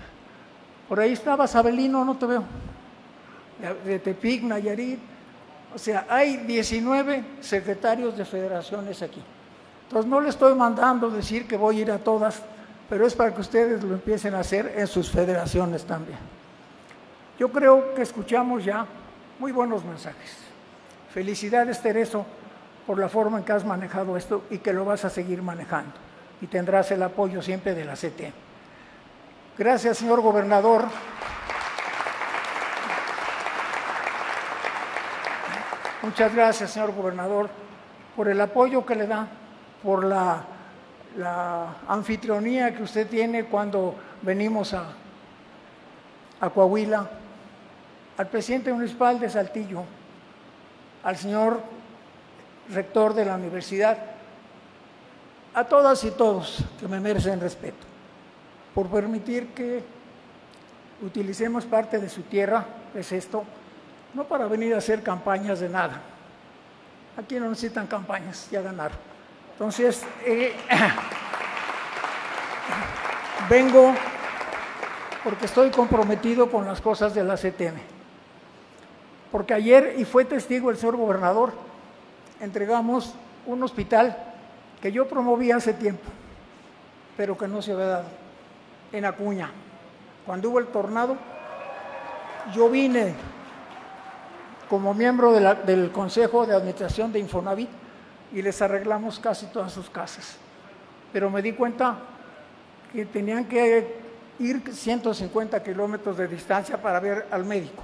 por ahí estaba Sabelino, no te veo, de, de Tepic, Nayarit, O sea, hay diecinueve secretarios de federaciones aquí. Entonces no le estoy mandando decir que voy a ir a todas, pero es para que ustedes lo empiecen a hacer en sus federaciones también. Yo creo que escuchamos ya muy buenos mensajes. Felicidades, Tereso, por la forma en que has manejado esto y que lo vas a seguir manejando. Y tendrás el apoyo siempre de la C T M. Gracias, señor gobernador. Muchas gracias, señor gobernador, por el apoyo que le da, por la, la anfitrionía que usted tiene cuando venimos a, a Coahuila, al presidente municipal de Saltillo, al señor rector de la universidad, a todas y todos que me merecen respeto, por permitir que utilicemos parte de su tierra, es esto, no para venir a hacer campañas de nada. Aquí no necesitan campañas, ya ganaron. Entonces, eh, vengo porque estoy comprometido con las cosas de la C T M. Porque ayer, y fue testigo el señor gobernador, entregamos un hospital que yo promoví hace tiempo, pero que no se había dado, en Acuña. Cuando hubo el tornado, yo vine como miembro de la, del Consejo de Administración de Infonavit y les arreglamos casi todas sus casas. Pero me di cuenta que tenían que ir ciento cincuenta kilómetros de distancia para ver al médico.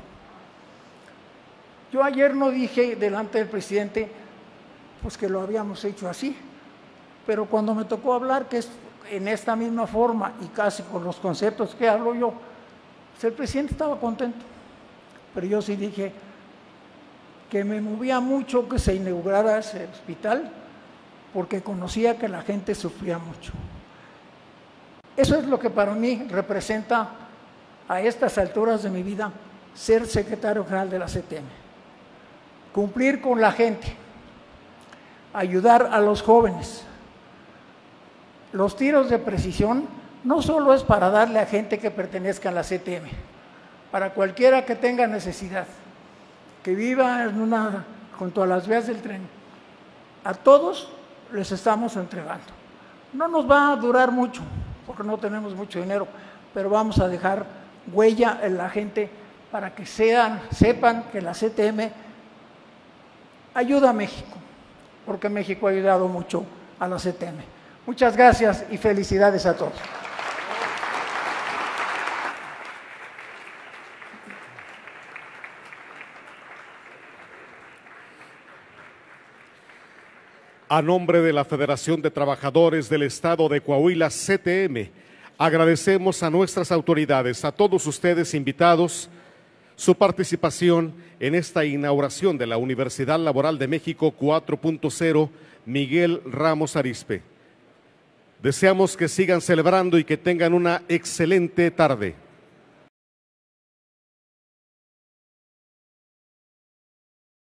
Yo ayer no dije delante del presidente pues que lo habíamos hecho así, pero cuando me tocó hablar que es en esta misma forma y casi con los conceptos que hablo yo, pues el presidente estaba contento, pero yo sí dije que me movía mucho que se inaugurara ese hospital porque conocía que la gente sufría mucho. Eso es lo que para mí representa a estas alturas de mi vida ser secretario general de la C T M. Cumplir con la gente, ayudar a los jóvenes. Los tiros de precisión no solo es para darle a gente que pertenezca a la C T M, para cualquiera que tenga necesidad, que viva en una, junto a las vías del tren, a todos les estamos entregando. No nos va a durar mucho, porque no tenemos mucho dinero, pero vamos a dejar huella en la gente para que sean, sepan que la C T M ayuda a México, porque México ha ayudado mucho a la C T M. Muchas gracias y felicidades a todos. A nombre de la Federación de Trabajadores del Estado de Coahuila, C T M, agradecemos a nuestras autoridades, a todos ustedes invitados, su participación en esta inauguración de la Universidad Laboral de México cuatro punto cero Miguel Ramos Arizpe. Deseamos que sigan celebrando y que tengan una excelente tarde.